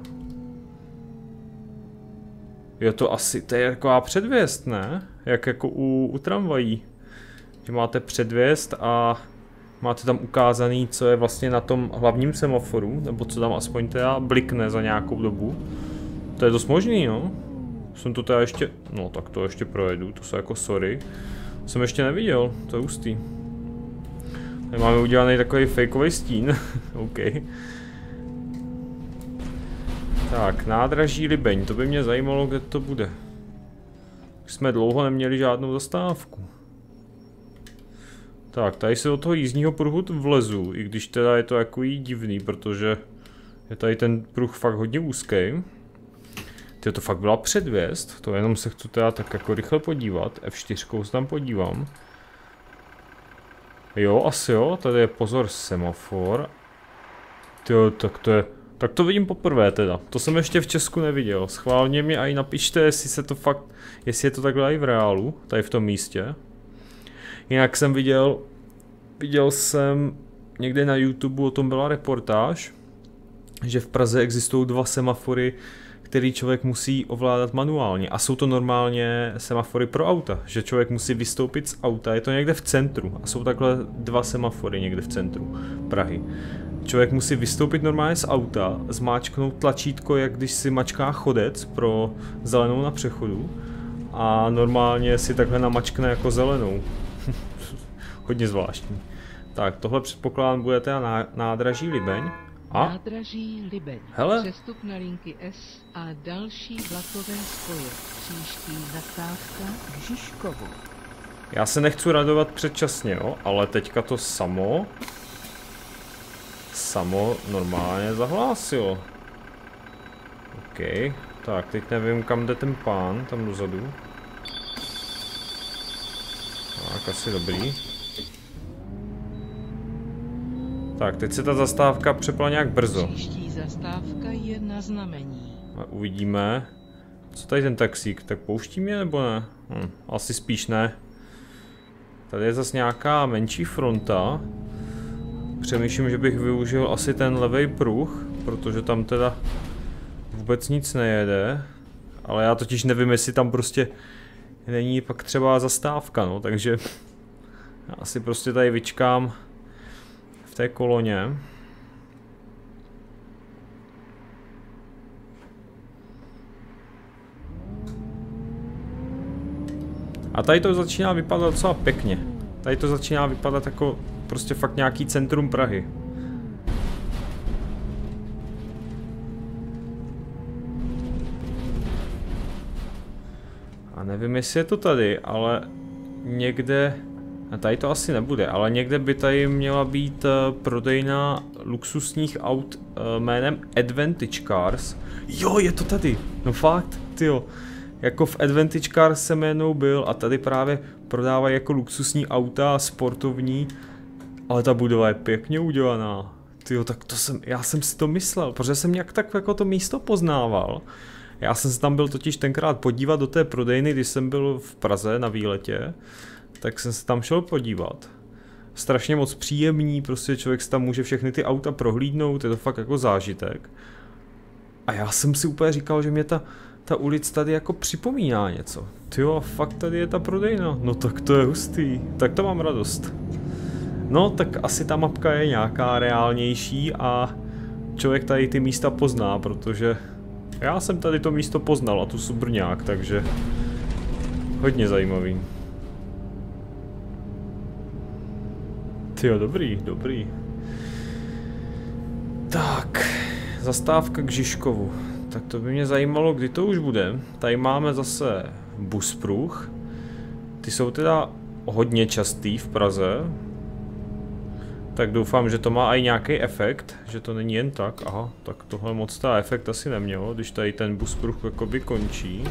Speaker 1: Je to asi, to je taková předvěst, ne? Jak jako u, u tramvají. Že máte předvěst a máte tam ukázaný, co je vlastně na tom hlavním semaforu, nebo co tam aspoň teda blikne za nějakou dobu. To je dost možný, no. Jsem to teda ještě, no tak to ještě projedu, to jsou jako sorry. Jsem ještě neviděl, to je hustý. Tady máme udělaný takový fakeový stín, OK. Tak, nádraží Libeň, to by mě zajímalo, kde to bude. Už jsme dlouho neměli žádnou zastávku. Tak, tady se do toho jízdního pruhu vlezu, i když teda je to takový divný, protože je tady ten pruh fakt hodně úzký. Tyjo, to fakt byla předvěst, to jenom se chci teda tak jako rychle podívat, F čtyři se tam podívám. Jo, asi jo, tady je pozor semafor. Tyjo, tak to je, Tak to vidím poprvé teda. To jsem ještě v Česku neviděl. Schválně mi aj napište, jestli se to fakt, jestli je to takhle i v reálu, tady v tom místě. Jinak jsem viděl, viděl jsem někde na YouTube, o tom byla reportáž, že v Praze existují dva semafory, který člověk musí ovládat manuálně. A jsou to normálně semafory pro auta, že člověk musí vystoupit z auta, je to někde v centru. A jsou takhle dva semafory někde v centru Prahy. Člověk musí vystoupit normálně z auta, zmáčknout tlačítko, jak když si mačká chodec pro zelenou na přechodu. A normálně si takhle namačkne jako zelenou. Hodně zvláštní. Tak, tohle předpokládám bude teda nádraží Libeň. A?
Speaker 2: Nádraží Libeň.
Speaker 1: Hele.
Speaker 2: Přestup na linky S a další vlakové spoje. Příští zastávka k Žižkovu.
Speaker 1: Já se nechci radovat předčasně, jo, ale teďka to samo... Samo normálně zahlásilo. OK, tak teď nevím, kam jde ten pán, tam dozadu. Tak, asi dobrý. Tak, teď se ta zastávka přepla nějak brzo.
Speaker 2: Příští zastávka je na znamení.
Speaker 1: A uvidíme. Co tady ten taxík? Tak pouští mě nebo ne? Hm, asi spíš ne. Tady je zase nějaká menší fronta. Přemýšlím, že bych využil asi ten levý pruh, protože tam teda vůbec nic nejede. Ale já totiž nevím, jestli tam prostě není pak třeba zastávka, no, takže já asi prostě tady vyčkám v té koloně. A tady to začíná vypadat docela pěkně. Tady to začíná vypadat jako prostě fakt nějaký centrum Prahy. A nevím, jestli je to tady, ale někde... A tady to asi nebude, ale někde by tady měla být uh, prodejna luxusních aut uh, jménem Advantage Cars. Jo, je to tady. No fakt, tyjo. Jako v Advantage Cars jsem jednou byl a tady právě prodávají jako luxusní auta, sportovní. Ale ta budova je pěkně udělaná. Tyjo, tak to jsem, já jsem si to myslel, protože jsem nějak tak jako to místo poznával. Já jsem se tam byl totiž tenkrát podívat do té prodejny, když jsem byl v Praze na výletě. Tak jsem se tam šel podívat. Strašně moc příjemný, prostě člověk si tam může všechny ty auta prohlídnout, je to fakt jako zážitek. A já jsem si úplně říkal, že mě ta, ta ulic tady jako připomíná něco. Tyjo, fakt tady je ta prodejna, no tak to je hustý, tak to mám radost. No, tak asi ta mapka je nějaká reálnější a člověk tady ty místa pozná, protože já jsem tady to místo poznal a tu Subrňák, takže hodně zajímavý. Tyjo, dobrý, dobrý. Tak, zastávka k Žižkovu. Tak to by mě zajímalo, kdy to už bude. Tady máme zase buspruh. Ty jsou teda hodně častý v Praze. Tak doufám, že to má i nějaký efekt, že to není jen tak. Aha, tak tohle moc ta efekt asi nemělo, když tady ten buspruh jakoby končí.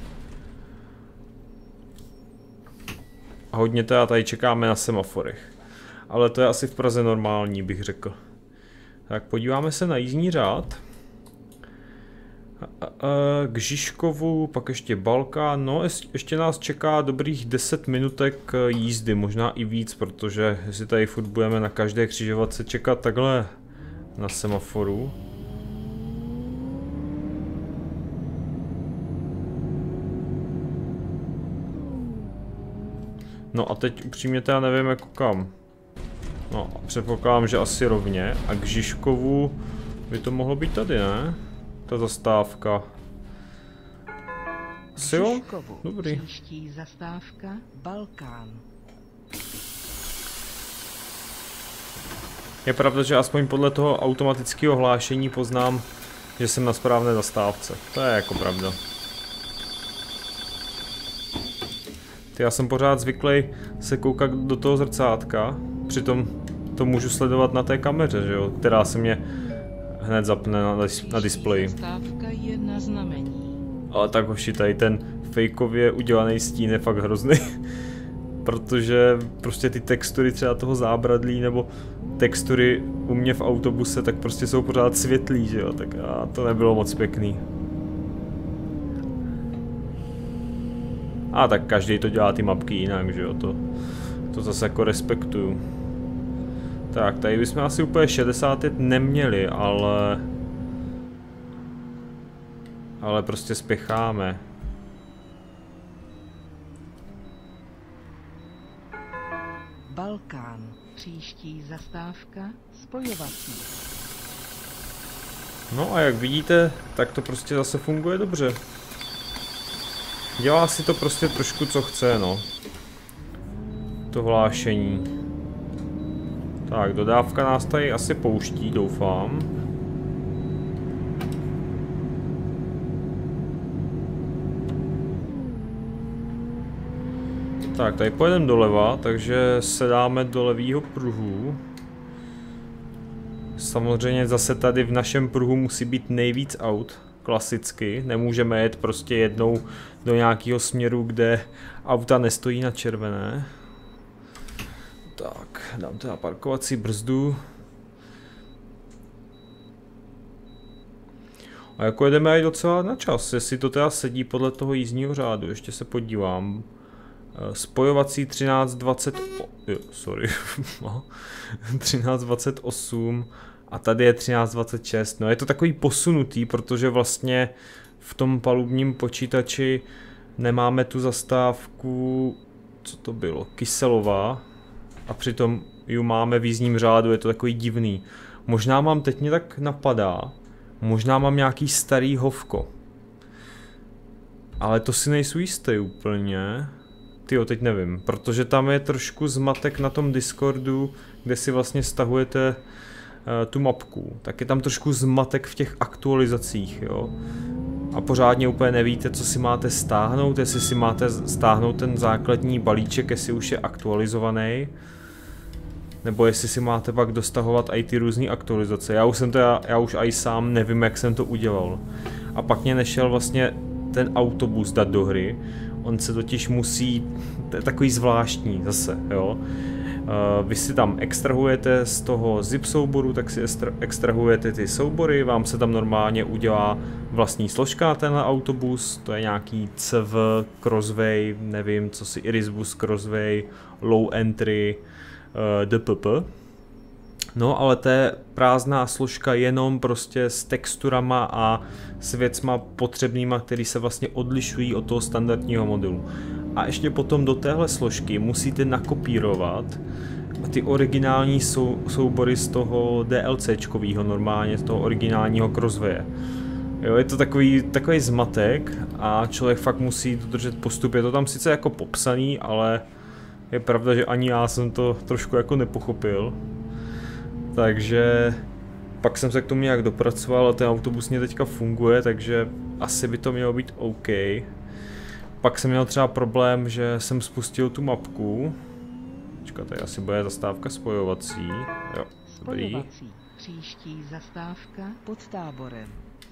Speaker 1: A hodně teda tady čekáme na semaforech. Ale to je asi v Praze normální, bych řekl. Tak podíváme se na jízdní řád. A, a, k Žižkovu, pak ještě Balkán. No, ještě nás čeká dobrých deset minutek jízdy, možná i víc, protože si tady furt budeme na každé křižovatce čekat takhle na semaforu. No a teď upřímně teda nevím jako kam. No, předpokládám, že asi rovně. A k Žižkovu by to mohlo být tady, ne? Ta zastávka. Asi jo? Dobrý.
Speaker 2: Příští zastávka Balkán.
Speaker 1: Je pravda, že aspoň podle toho automatického hlášení poznám, že jsem na správné zastávce. To je jako pravda. Ty, já jsem pořád zvyklý se koukat do toho zrcátka, přitom to můžu sledovat na té kameře, že jo, která se mě hned zapne na, dis na displeji.
Speaker 2: Zastávka je na znamení.
Speaker 1: Ale tak hoši, tady ten fejkově udělaný stín je fakt hrozný. Protože prostě ty textury třeba toho zábradlí nebo textury u mě v autobuse tak prostě jsou pořád světlý, že jo, tak a to nebylo moc pěkný. A tak každý to dělá ty mapky jinak, že jo, to, to zase jako respektuju. Tak, tady bychom asi úplně šedesát pět neměli, ale... Ale prostě spěcháme.
Speaker 2: Balkán. Příští zastávka spojovací.
Speaker 1: No a jak vidíte, tak to prostě zase funguje dobře. Dělá si to prostě trošku co chce, no. To hlášení. Tak, dodávka nás tady asi pouští, doufám. Tak, tady pojedeme doleva, takže se dáme do levýho pruhu. Samozřejmě zase tady v našem pruhu musí být nejvíc aut, klasicky. Nemůžeme jet prostě jednou do nějakého směru, kde auta nestojí na červené. Tak, dám teda parkovací brzdu. A jako jedeme i docela na čas, jestli to teda sedí podle toho jízdního řádu, ještě se podívám. Spojovací třináct dvacet, jo, sorry, třináct dvacet osm a tady je třináct dvacet šest, no je to takový posunutý, protože vlastně v tom palubním počítači nemáme tu zastávku, co to bylo, Kyselová, a přitom ji máme v jízdním řádu, je to takový divný. Možná mám, teď mě tak napadá, možná mám nějaký starý hovko, ale to si nejsou jistý úplně. Tyjo, teď nevím, protože tam je trošku zmatek na tom Discordu, kde si vlastně stahujete uh, tu mapku. Tak je tam trošku zmatek v těch aktualizacích, jo. A pořádně úplně nevíte, co si máte stáhnout, jestli si máte stáhnout ten základní balíček, jestli už je aktualizovaný. Nebo jestli si máte pak dostahovat i ty různé aktualizace. Já už jsem to, já, já už i sám nevím, jak jsem to udělal. A pak mě nešel vlastně ten autobus dát do hry. On se totiž musí, to je takový zvláštní zase, jo. Uh, vy si tam extrahujete z toho zip souboru, tak si extrahujete ty soubory, vám se tam normálně udělá vlastní složka na tenhle autobus, to je nějaký C V, Crossway, nevím, co si, Irisbus, Crossway, Low Entry, uh, D P P. No, ale to je prázdná složka jenom prostě s texturama a s věcma potřebnýma, které se vlastně odlišují od toho standardního modelu. A ještě potom do téhle složky musíte nakopírovat ty originální sou, soubory z toho DLCčkovýho, normálně z toho originálního Crosswaye. Jo, je to takový, takový zmatek a člověk fakt musí dodržet postup. Je to tam sice jako popsaný, ale je pravda, že ani já jsem to trošku jako nepochopil. Takže pak jsem se k tomu nějak dopracoval a ten autobus mě teďka funguje, takže asi by to mělo být OK. Pak jsem měl třeba problém, že jsem spustil tu mapku. Počkat, tady asi bude zastávka spojovací. Jo, dobrý.
Speaker 2: Spojovací. Příští zastávka pod Táborem.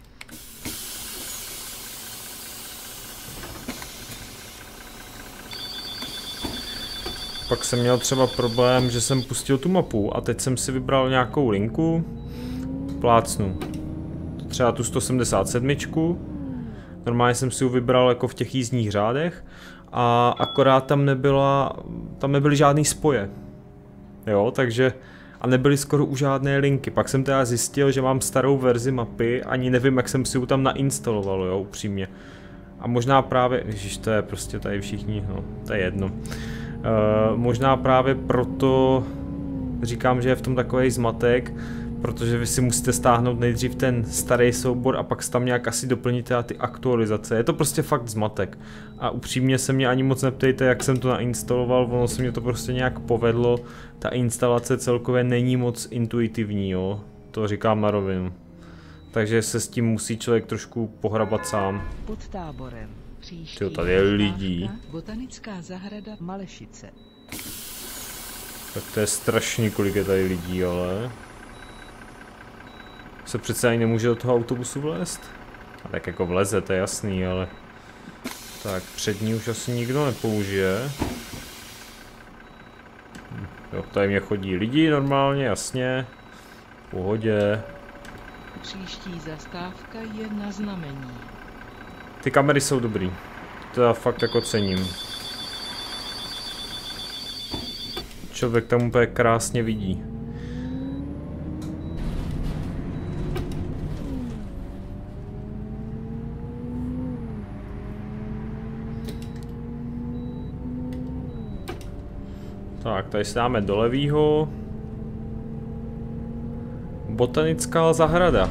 Speaker 1: Pak jsem měl třeba problém, že jsem pustil tu mapu a teď jsem si vybral nějakou linku, plácnu třeba tu sto sedmdesát sedm, normálně jsem si ji vybral jako v těch jízdních řádech a akorát tam nebyla, tam nebyly žádný spoje, jo, takže a nebyly skoro u žádné linky, pak jsem teda zjistil, že mám starou verzi mapy, ani nevím, jak jsem si ji tam nainstaloval, jo, upřímně. A možná právě, ježiš, to je prostě tady všichni, no, to je jedno. Uh, možná právě proto říkám, že je v tom takový zmatek, protože vy si musíte stáhnout nejdřív ten starý soubor a pak tam nějak asi doplníte ty aktualizace. Je to prostě fakt zmatek. A upřímně se mě ani moc neptejte, jak jsem to nainstaloval, ono se mě to prostě nějak povedlo. Ta instalace celkově není moc intuitivní, jo. To říkám na rovinu. Takže se s tím musí člověk trošku pohrabat sám.
Speaker 2: Pod Táborem.
Speaker 1: Tyjo, tady je lidí.
Speaker 2: Botanická zahrada Malešice.
Speaker 1: Tak to je strašný, kolik je tady lidí, ale... Se přece ani nemůže do toho autobusu vlézt. A tak jako vleze, to je jasný, ale... Tak, přední už asi nikdo nepoužije. Hm. Jo, tady mě chodí lidi normálně, jasně. V pohodě.
Speaker 2: Příští zastávka je na znamení.
Speaker 1: Ty kamery jsou dobrý. To já fakt jako cením. Člověk tam úplně krásně vidí. Tak, tady si dáme do levýho. Botanická zahrada.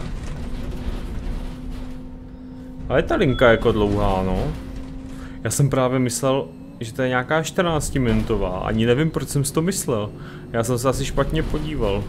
Speaker 1: Ale ta linka je jako dlouhá, no. Já jsem právě myslel, že to je nějaká čtrnáctiminutová. Ani nevím, proč jsem si to myslel. Já jsem se asi špatně podíval.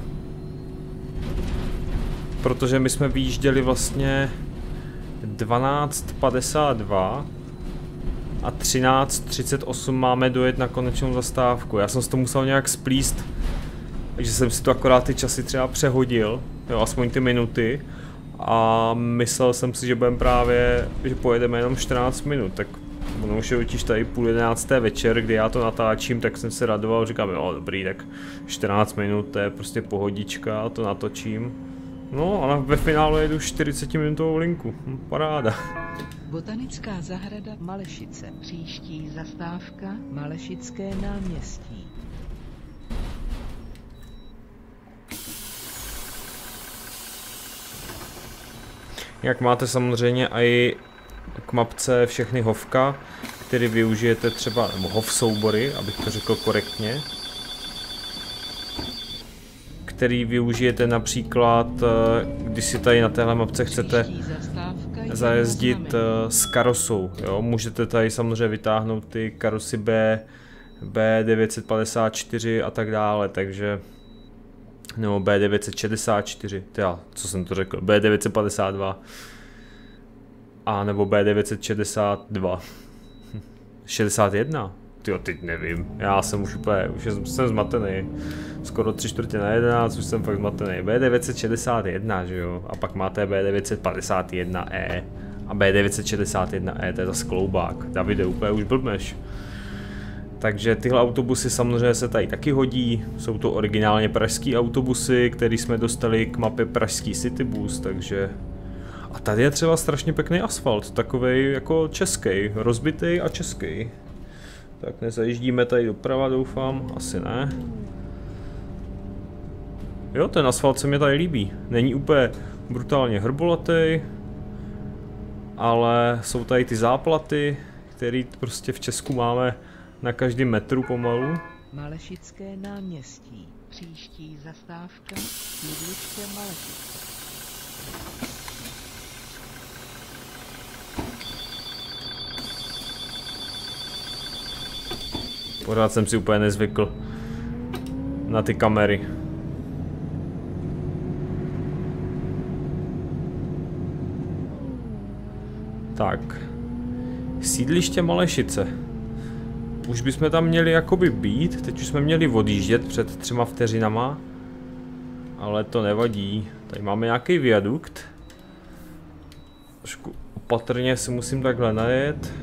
Speaker 1: Protože my jsme vyjížděli vlastně dvanáct padesát dva a třináct třicet osm máme dojet na konečnou zastávku. Já jsem si to musel nějak splíst, že jsem si to akorát ty časy třeba přehodil, jo, aspoň ty minuty. A myslel jsem si, že budeme právě, že pojedeme jenom čtrnáct minut, tak ono už je totiž tady půl jedenácté večer, kdy já to natáčím, tak jsem se radoval, říkám, jo dobrý, tak čtrnáct minut, to je prostě pohodička, to natočím. No a ve finále jedu čtyřicetiminutovou linku, hm, paráda.
Speaker 2: Botanická zahrada Malešice. Příští zastávka Malešické náměstí.
Speaker 1: Jak máte samozřejmě i k mapce všechny hovka, který využijete třeba, nebo hov soubory, abych to řekl korektně. Který využijete například, když si tady na téhle mapce chcete zajezdit s karosou, jo? Můžete tady samozřejmě vytáhnout ty karosy B, B devět set padesát čtyři a tak dále, takže nebo B devět set šedesát čtyři, teda, co jsem to řekl, B devět set padesát dva a nebo B devět set šedesát dva, šedesát jedna, tyjo, teď nevím, já jsem už úplně, už jsem zmatený, skoro tři čtvrtě na jedenáct, už jsem fakt zmatený, B devět set šedesát jedna, že jo, a pak máte B devět set padesát jedna E a B devět set šedesát jedna E, to je zase kloubák, Davide, úplně už blbneš. Takže tyhle autobusy samozřejmě se tady taky hodí, jsou to originálně pražský autobusy, které jsme dostali k mapě pražský Citybus, takže... A tady je třeba strašně pěkný asfalt, takovej jako český, rozbitý a český. Tak nezajíždíme tady doprava, doufám, asi ne. Jo, ten asfalt se mi tady líbí, není úplně brutálně hrbolatý, ale jsou tady ty záplaty, které prostě v Česku máme na každém metru pomalu.
Speaker 2: Malešické náměstí. Příští zastávka sídliště Malešice.
Speaker 1: Pořád jsem si úplně nezvykl na ty kamery. Tak. Sídliště Malešice. Už bychom tam měli jakoby být, teď už jsme měli odjíždět před třema vteřinama. Ale to nevadí. Tady máme nějaký viadukt. Trošku opatrně si musím takhle najet.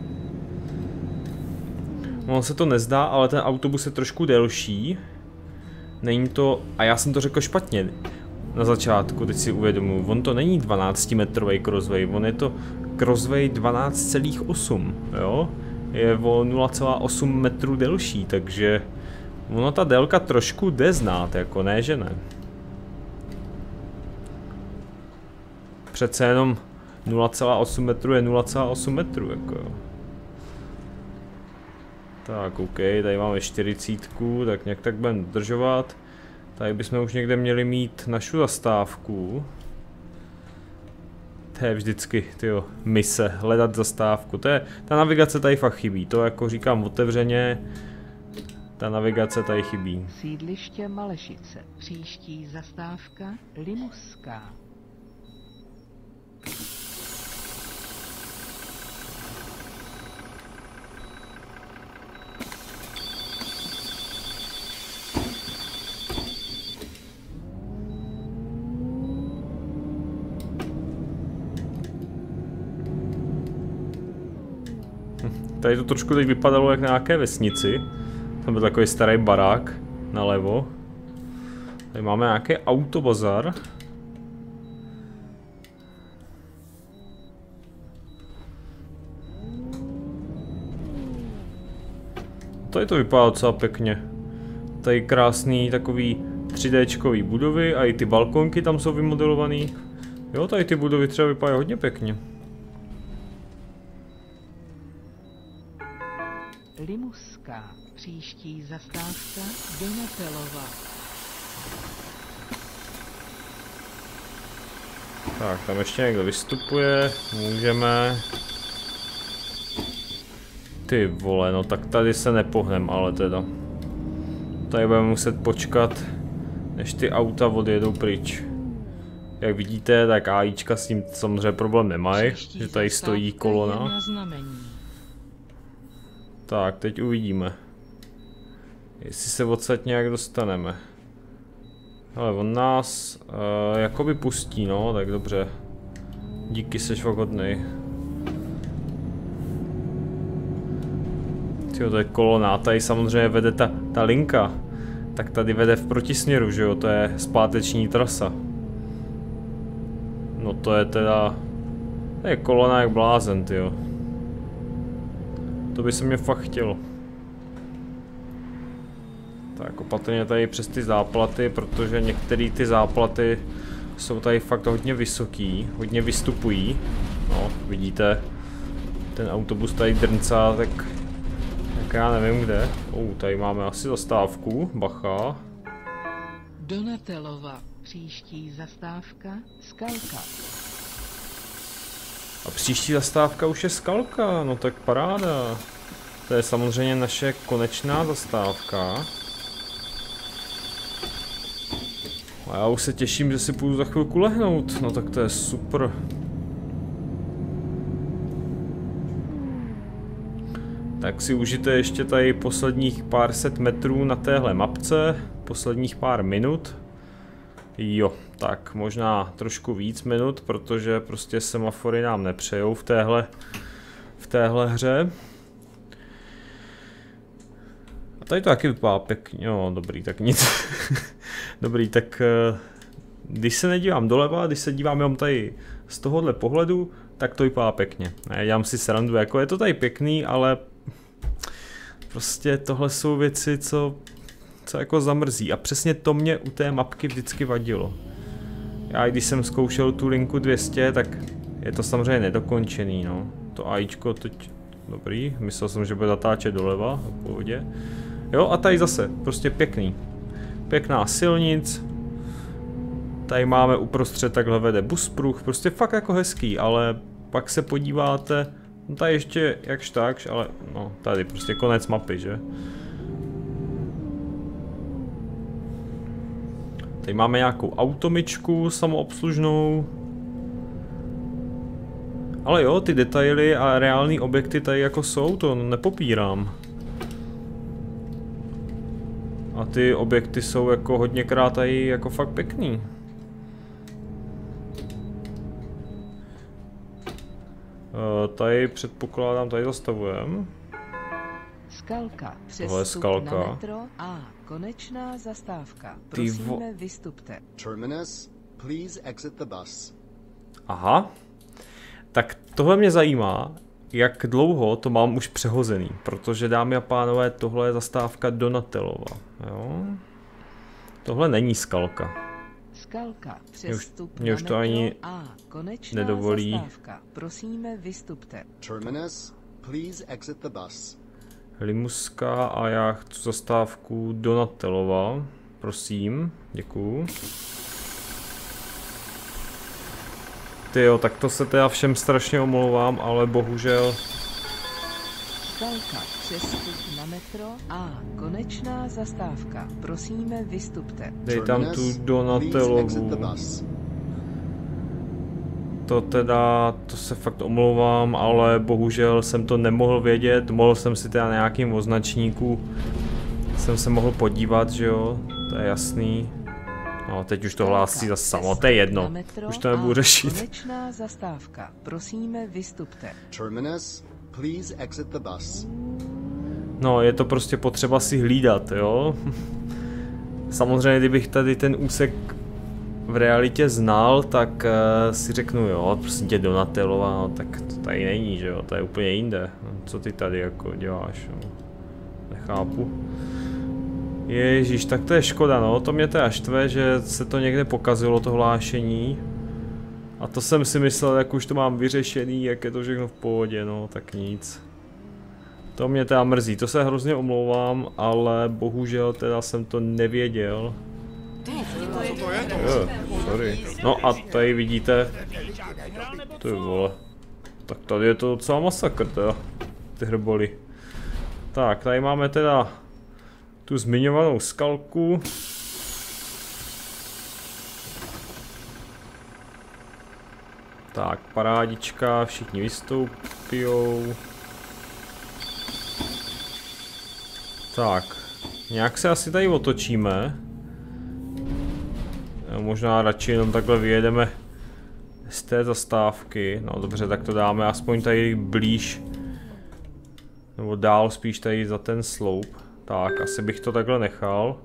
Speaker 1: No, se to nezdá, ale ten autobus je trošku delší. Není to... A já jsem to řekl špatně na začátku, teď si uvědomuji. On to není dvanáctimetrový crossway, on je to crossway dvanáct celá osm, jo? Je o nula celá osm metru delší, takže ono ta délka trošku jde znát, jako ne, že ne. Přece jenom nula celá osm metru je nula celá osm metru, jako jo. Tak, OK, tady máme čtyřicítku, tak nějak tak budeme dodržovat. Tady bychom už někde měli mít našu zastávku. To je vždycky, tyjo, mise, hledat zastávku. To je, ta navigace tady fakt chybí, to jako říkám otevřeně. Ta navigace tady chybí.
Speaker 2: Sídliště Malešice. Příští zastávka Limuská.
Speaker 1: Tady to trošku teď vypadalo jak na nějaké vesnici. Tam byl takový starý barák. nalevo. Tady máme nějaký autobazar. Tady to vypadá docela pěkně. Tady krásný takový tři déčkový budovy a i ty balkonky tam jsou vymodelovaný. Jo, tady ty budovy třeba vypadají hodně pěkně.
Speaker 2: Limuska, příští zastávka Donatelova.
Speaker 1: Tak, tam ještě někdo vystupuje, můžeme. Ty vole, no tak tady se nepohnem, ale teda. Tady budeme muset počkat, než ty auta odjedou pryč. Jak vidíte, tak AIčka s tím samozřejmě problém nemají, že tady stojí kolona. Tak, teď uvidíme, jestli se odsaď nějak dostaneme. Ale on nás uh, jakoby pustí, no, tak dobře. Díky, seš hodnej. Tyjo, to je kolona, tady samozřejmě vede ta, ta linka. Tak tady vede v protisměru, že jo, to je zpáteční trasa. No to je teda... To je kolona jak blázen, tyjo. To by se mě fakt chtělo. Tak opatrně tady přes ty záplaty, protože některé ty záplaty jsou tady fakt hodně vysoký, hodně vystupují. No, vidíte, ten autobus tady drncá, tak, tak já nevím kde. Oh, tady máme asi zastávku, bacha.
Speaker 2: Donatelova, příští zastávka Skalka.
Speaker 1: A příští zastávka už je Skalka, no tak paráda. To je samozřejmě naše konečná zastávka. A já už se těším, že si půjdu za chvilku lehnout, no tak to je super. Tak si užijte ještě tady posledních pár set metrů na téhle mapce, posledních pár minut. Jo, tak možná trošku víc minut, protože prostě semafory nám nepřejou v téhle, v téhle hře. A tady to taky vypadá pěkně, no dobrý, tak nic. Dobrý, tak když se nedívám doleva, když se dívám jenom tady z tohohle pohledu, tak to vypadá pěkně. Ne, dělám si srandu, jako je to tady pěkný, ale prostě tohle jsou věci, co, co jako zamrzí. A přesně to mě u té mapky vždycky vadilo. Já když jsem zkoušel tu linku dvě stě, tak je to samozřejmě nedokončený, no. To AIčko teď, dobrý, myslel jsem, že bude zatáčet doleva, v pohodě. Jo, a tady zase, prostě pěkný. Pěkná silnic. Tady máme uprostřed, takhle vede buspruh, prostě fakt jako hezký, ale pak se podíváte, no tady ještě jakž takž, ale no tady prostě konec mapy, že? Tady máme nějakou automyčku samoobslužnou. Ale jo, ty detaily a reální objekty tady jako jsou, to nepopírám. A ty objekty jsou jako hodněkrát tady jako fakt pěkný. E, tady předpokládám, tady zastavujem.
Speaker 2: Skalka,
Speaker 1: Tohle je Skalka.
Speaker 2: na metro a konečná zastávka. Prosíme, vystupte.
Speaker 3: Terminus, please exit the bus.
Speaker 1: Aha. Tak tohle mě zajímá, jak dlouho to mám už přehozený, protože dámy a pánové, tohle je zastávka Donatelova, jo? Tohle není Skalka.
Speaker 2: Skalka, přestup
Speaker 1: mě už to ani
Speaker 2: a konečná
Speaker 1: nedovolí.
Speaker 2: zastávka. Prosíme, vystupte.
Speaker 3: Terminus, please exit the bus.
Speaker 1: Limuska a já chci zastávku Donatelova, prosím, děkuju. Tyjo, tak to se teda všem strašně omlouvám, ale bohužel...
Speaker 2: Skalka, přestup na metro a konečná zastávka. Prosíme, vystupte.
Speaker 1: Dej tam tu Donatelovu. To teda, to se fakt omlouvám, ale bohužel jsem to nemohl vědět. Mohl jsem si teda na nějakým označníku, jsem se mohl podívat, že jo, to je jasný. No, teď už to hlásí za samo, to je jedno, už to nebudu řešit.
Speaker 2: Konečná zastávka, prosíme, vystupte.
Speaker 3: Terminus, please exit the bus.
Speaker 1: No, je to prostě potřeba si hlídat, jo. Samozřejmě, kdybych tady ten úsek v realitě znal, tak uh, si řeknu, jo, prostě tě Donatelova, no, tak to tady není, že jo, to je úplně jinde. Co ty tady jako děláš, no? Nechápu. Ježíš, tak to je škoda, no, to mě teda štve, že se to někde pokazilo, to hlášení. A to jsem si myslel, jak už to mám vyřešený, jak je to všechno v pohodě, no, tak nic. To mě teda mrzí, to se hrozně omlouvám, ale bohužel teda jsem to nevěděl. Jo, sorry. No a tady vidíte, ty vole, tak tady je to docela masakr teda, ty hrboly. Tak, tady máme teda tu zmiňovanou skalku. Tak, parádička, všichni vystoupijou. Tak, nějak se asi tady otočíme. Možná radši jenom takhle vyjedeme z té zastávky. No dobře, tak to dáme aspoň tady blíž. Nebo dál spíš tady za ten sloup. Tak, asi bych to takhle nechal.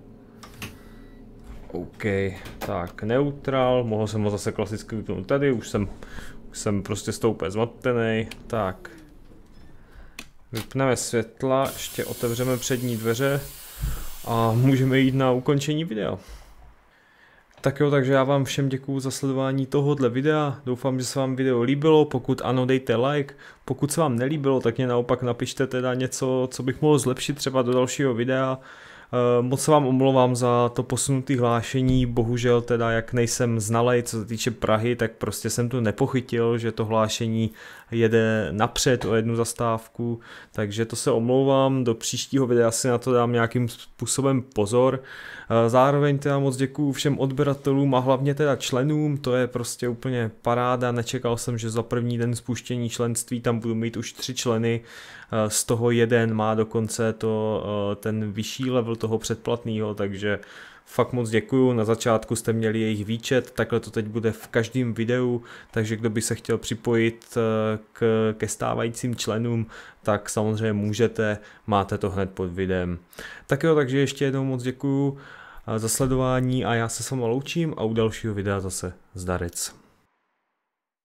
Speaker 1: OK, tak neutral, mohl jsem ho zase klasicky vypnout tady, už jsem, už jsem prostě stoupé zmatený. Tak. Vypneme světla, ještě otevřeme přední dveře a můžeme jít na ukončení videa. Tak jo, takže já vám všem děkuju za sledování tohohle videa, doufám, že se vám video líbilo, pokud ano, dejte like, pokud se vám nelíbilo, tak mě naopak napište teda něco, co bych mohl zlepšit třeba do dalšího videa. Moc se vám omlouvám za to posunutý hlášení, bohužel teda jak nejsem znalej, co se týče Prahy, tak prostě jsem tu nepochytil, že to hlášení jede napřed o jednu zastávku, takže to se omlouvám, do příštího videa si na to dám nějakým způsobem pozor. Zároveň teda moc děkuju všem odběratelům a hlavně teda členům, to je prostě úplně paráda, nečekal jsem, že za první den spuštění členství tam budu mít už tři členy, z toho jeden má dokonce to, ten vyšší level toho předplatného, takže fakt moc děkuju, na začátku jste měli jejich výčet, takhle to teď bude v každém videu, takže kdo by se chtěl připojit k, ke stávajícím členům, tak samozřejmě můžete, máte to hned pod videem. Tak jo, takže ještě jednou moc děkuju za sledování a já se s vámi loučím a u dalšího videa zase zdarec.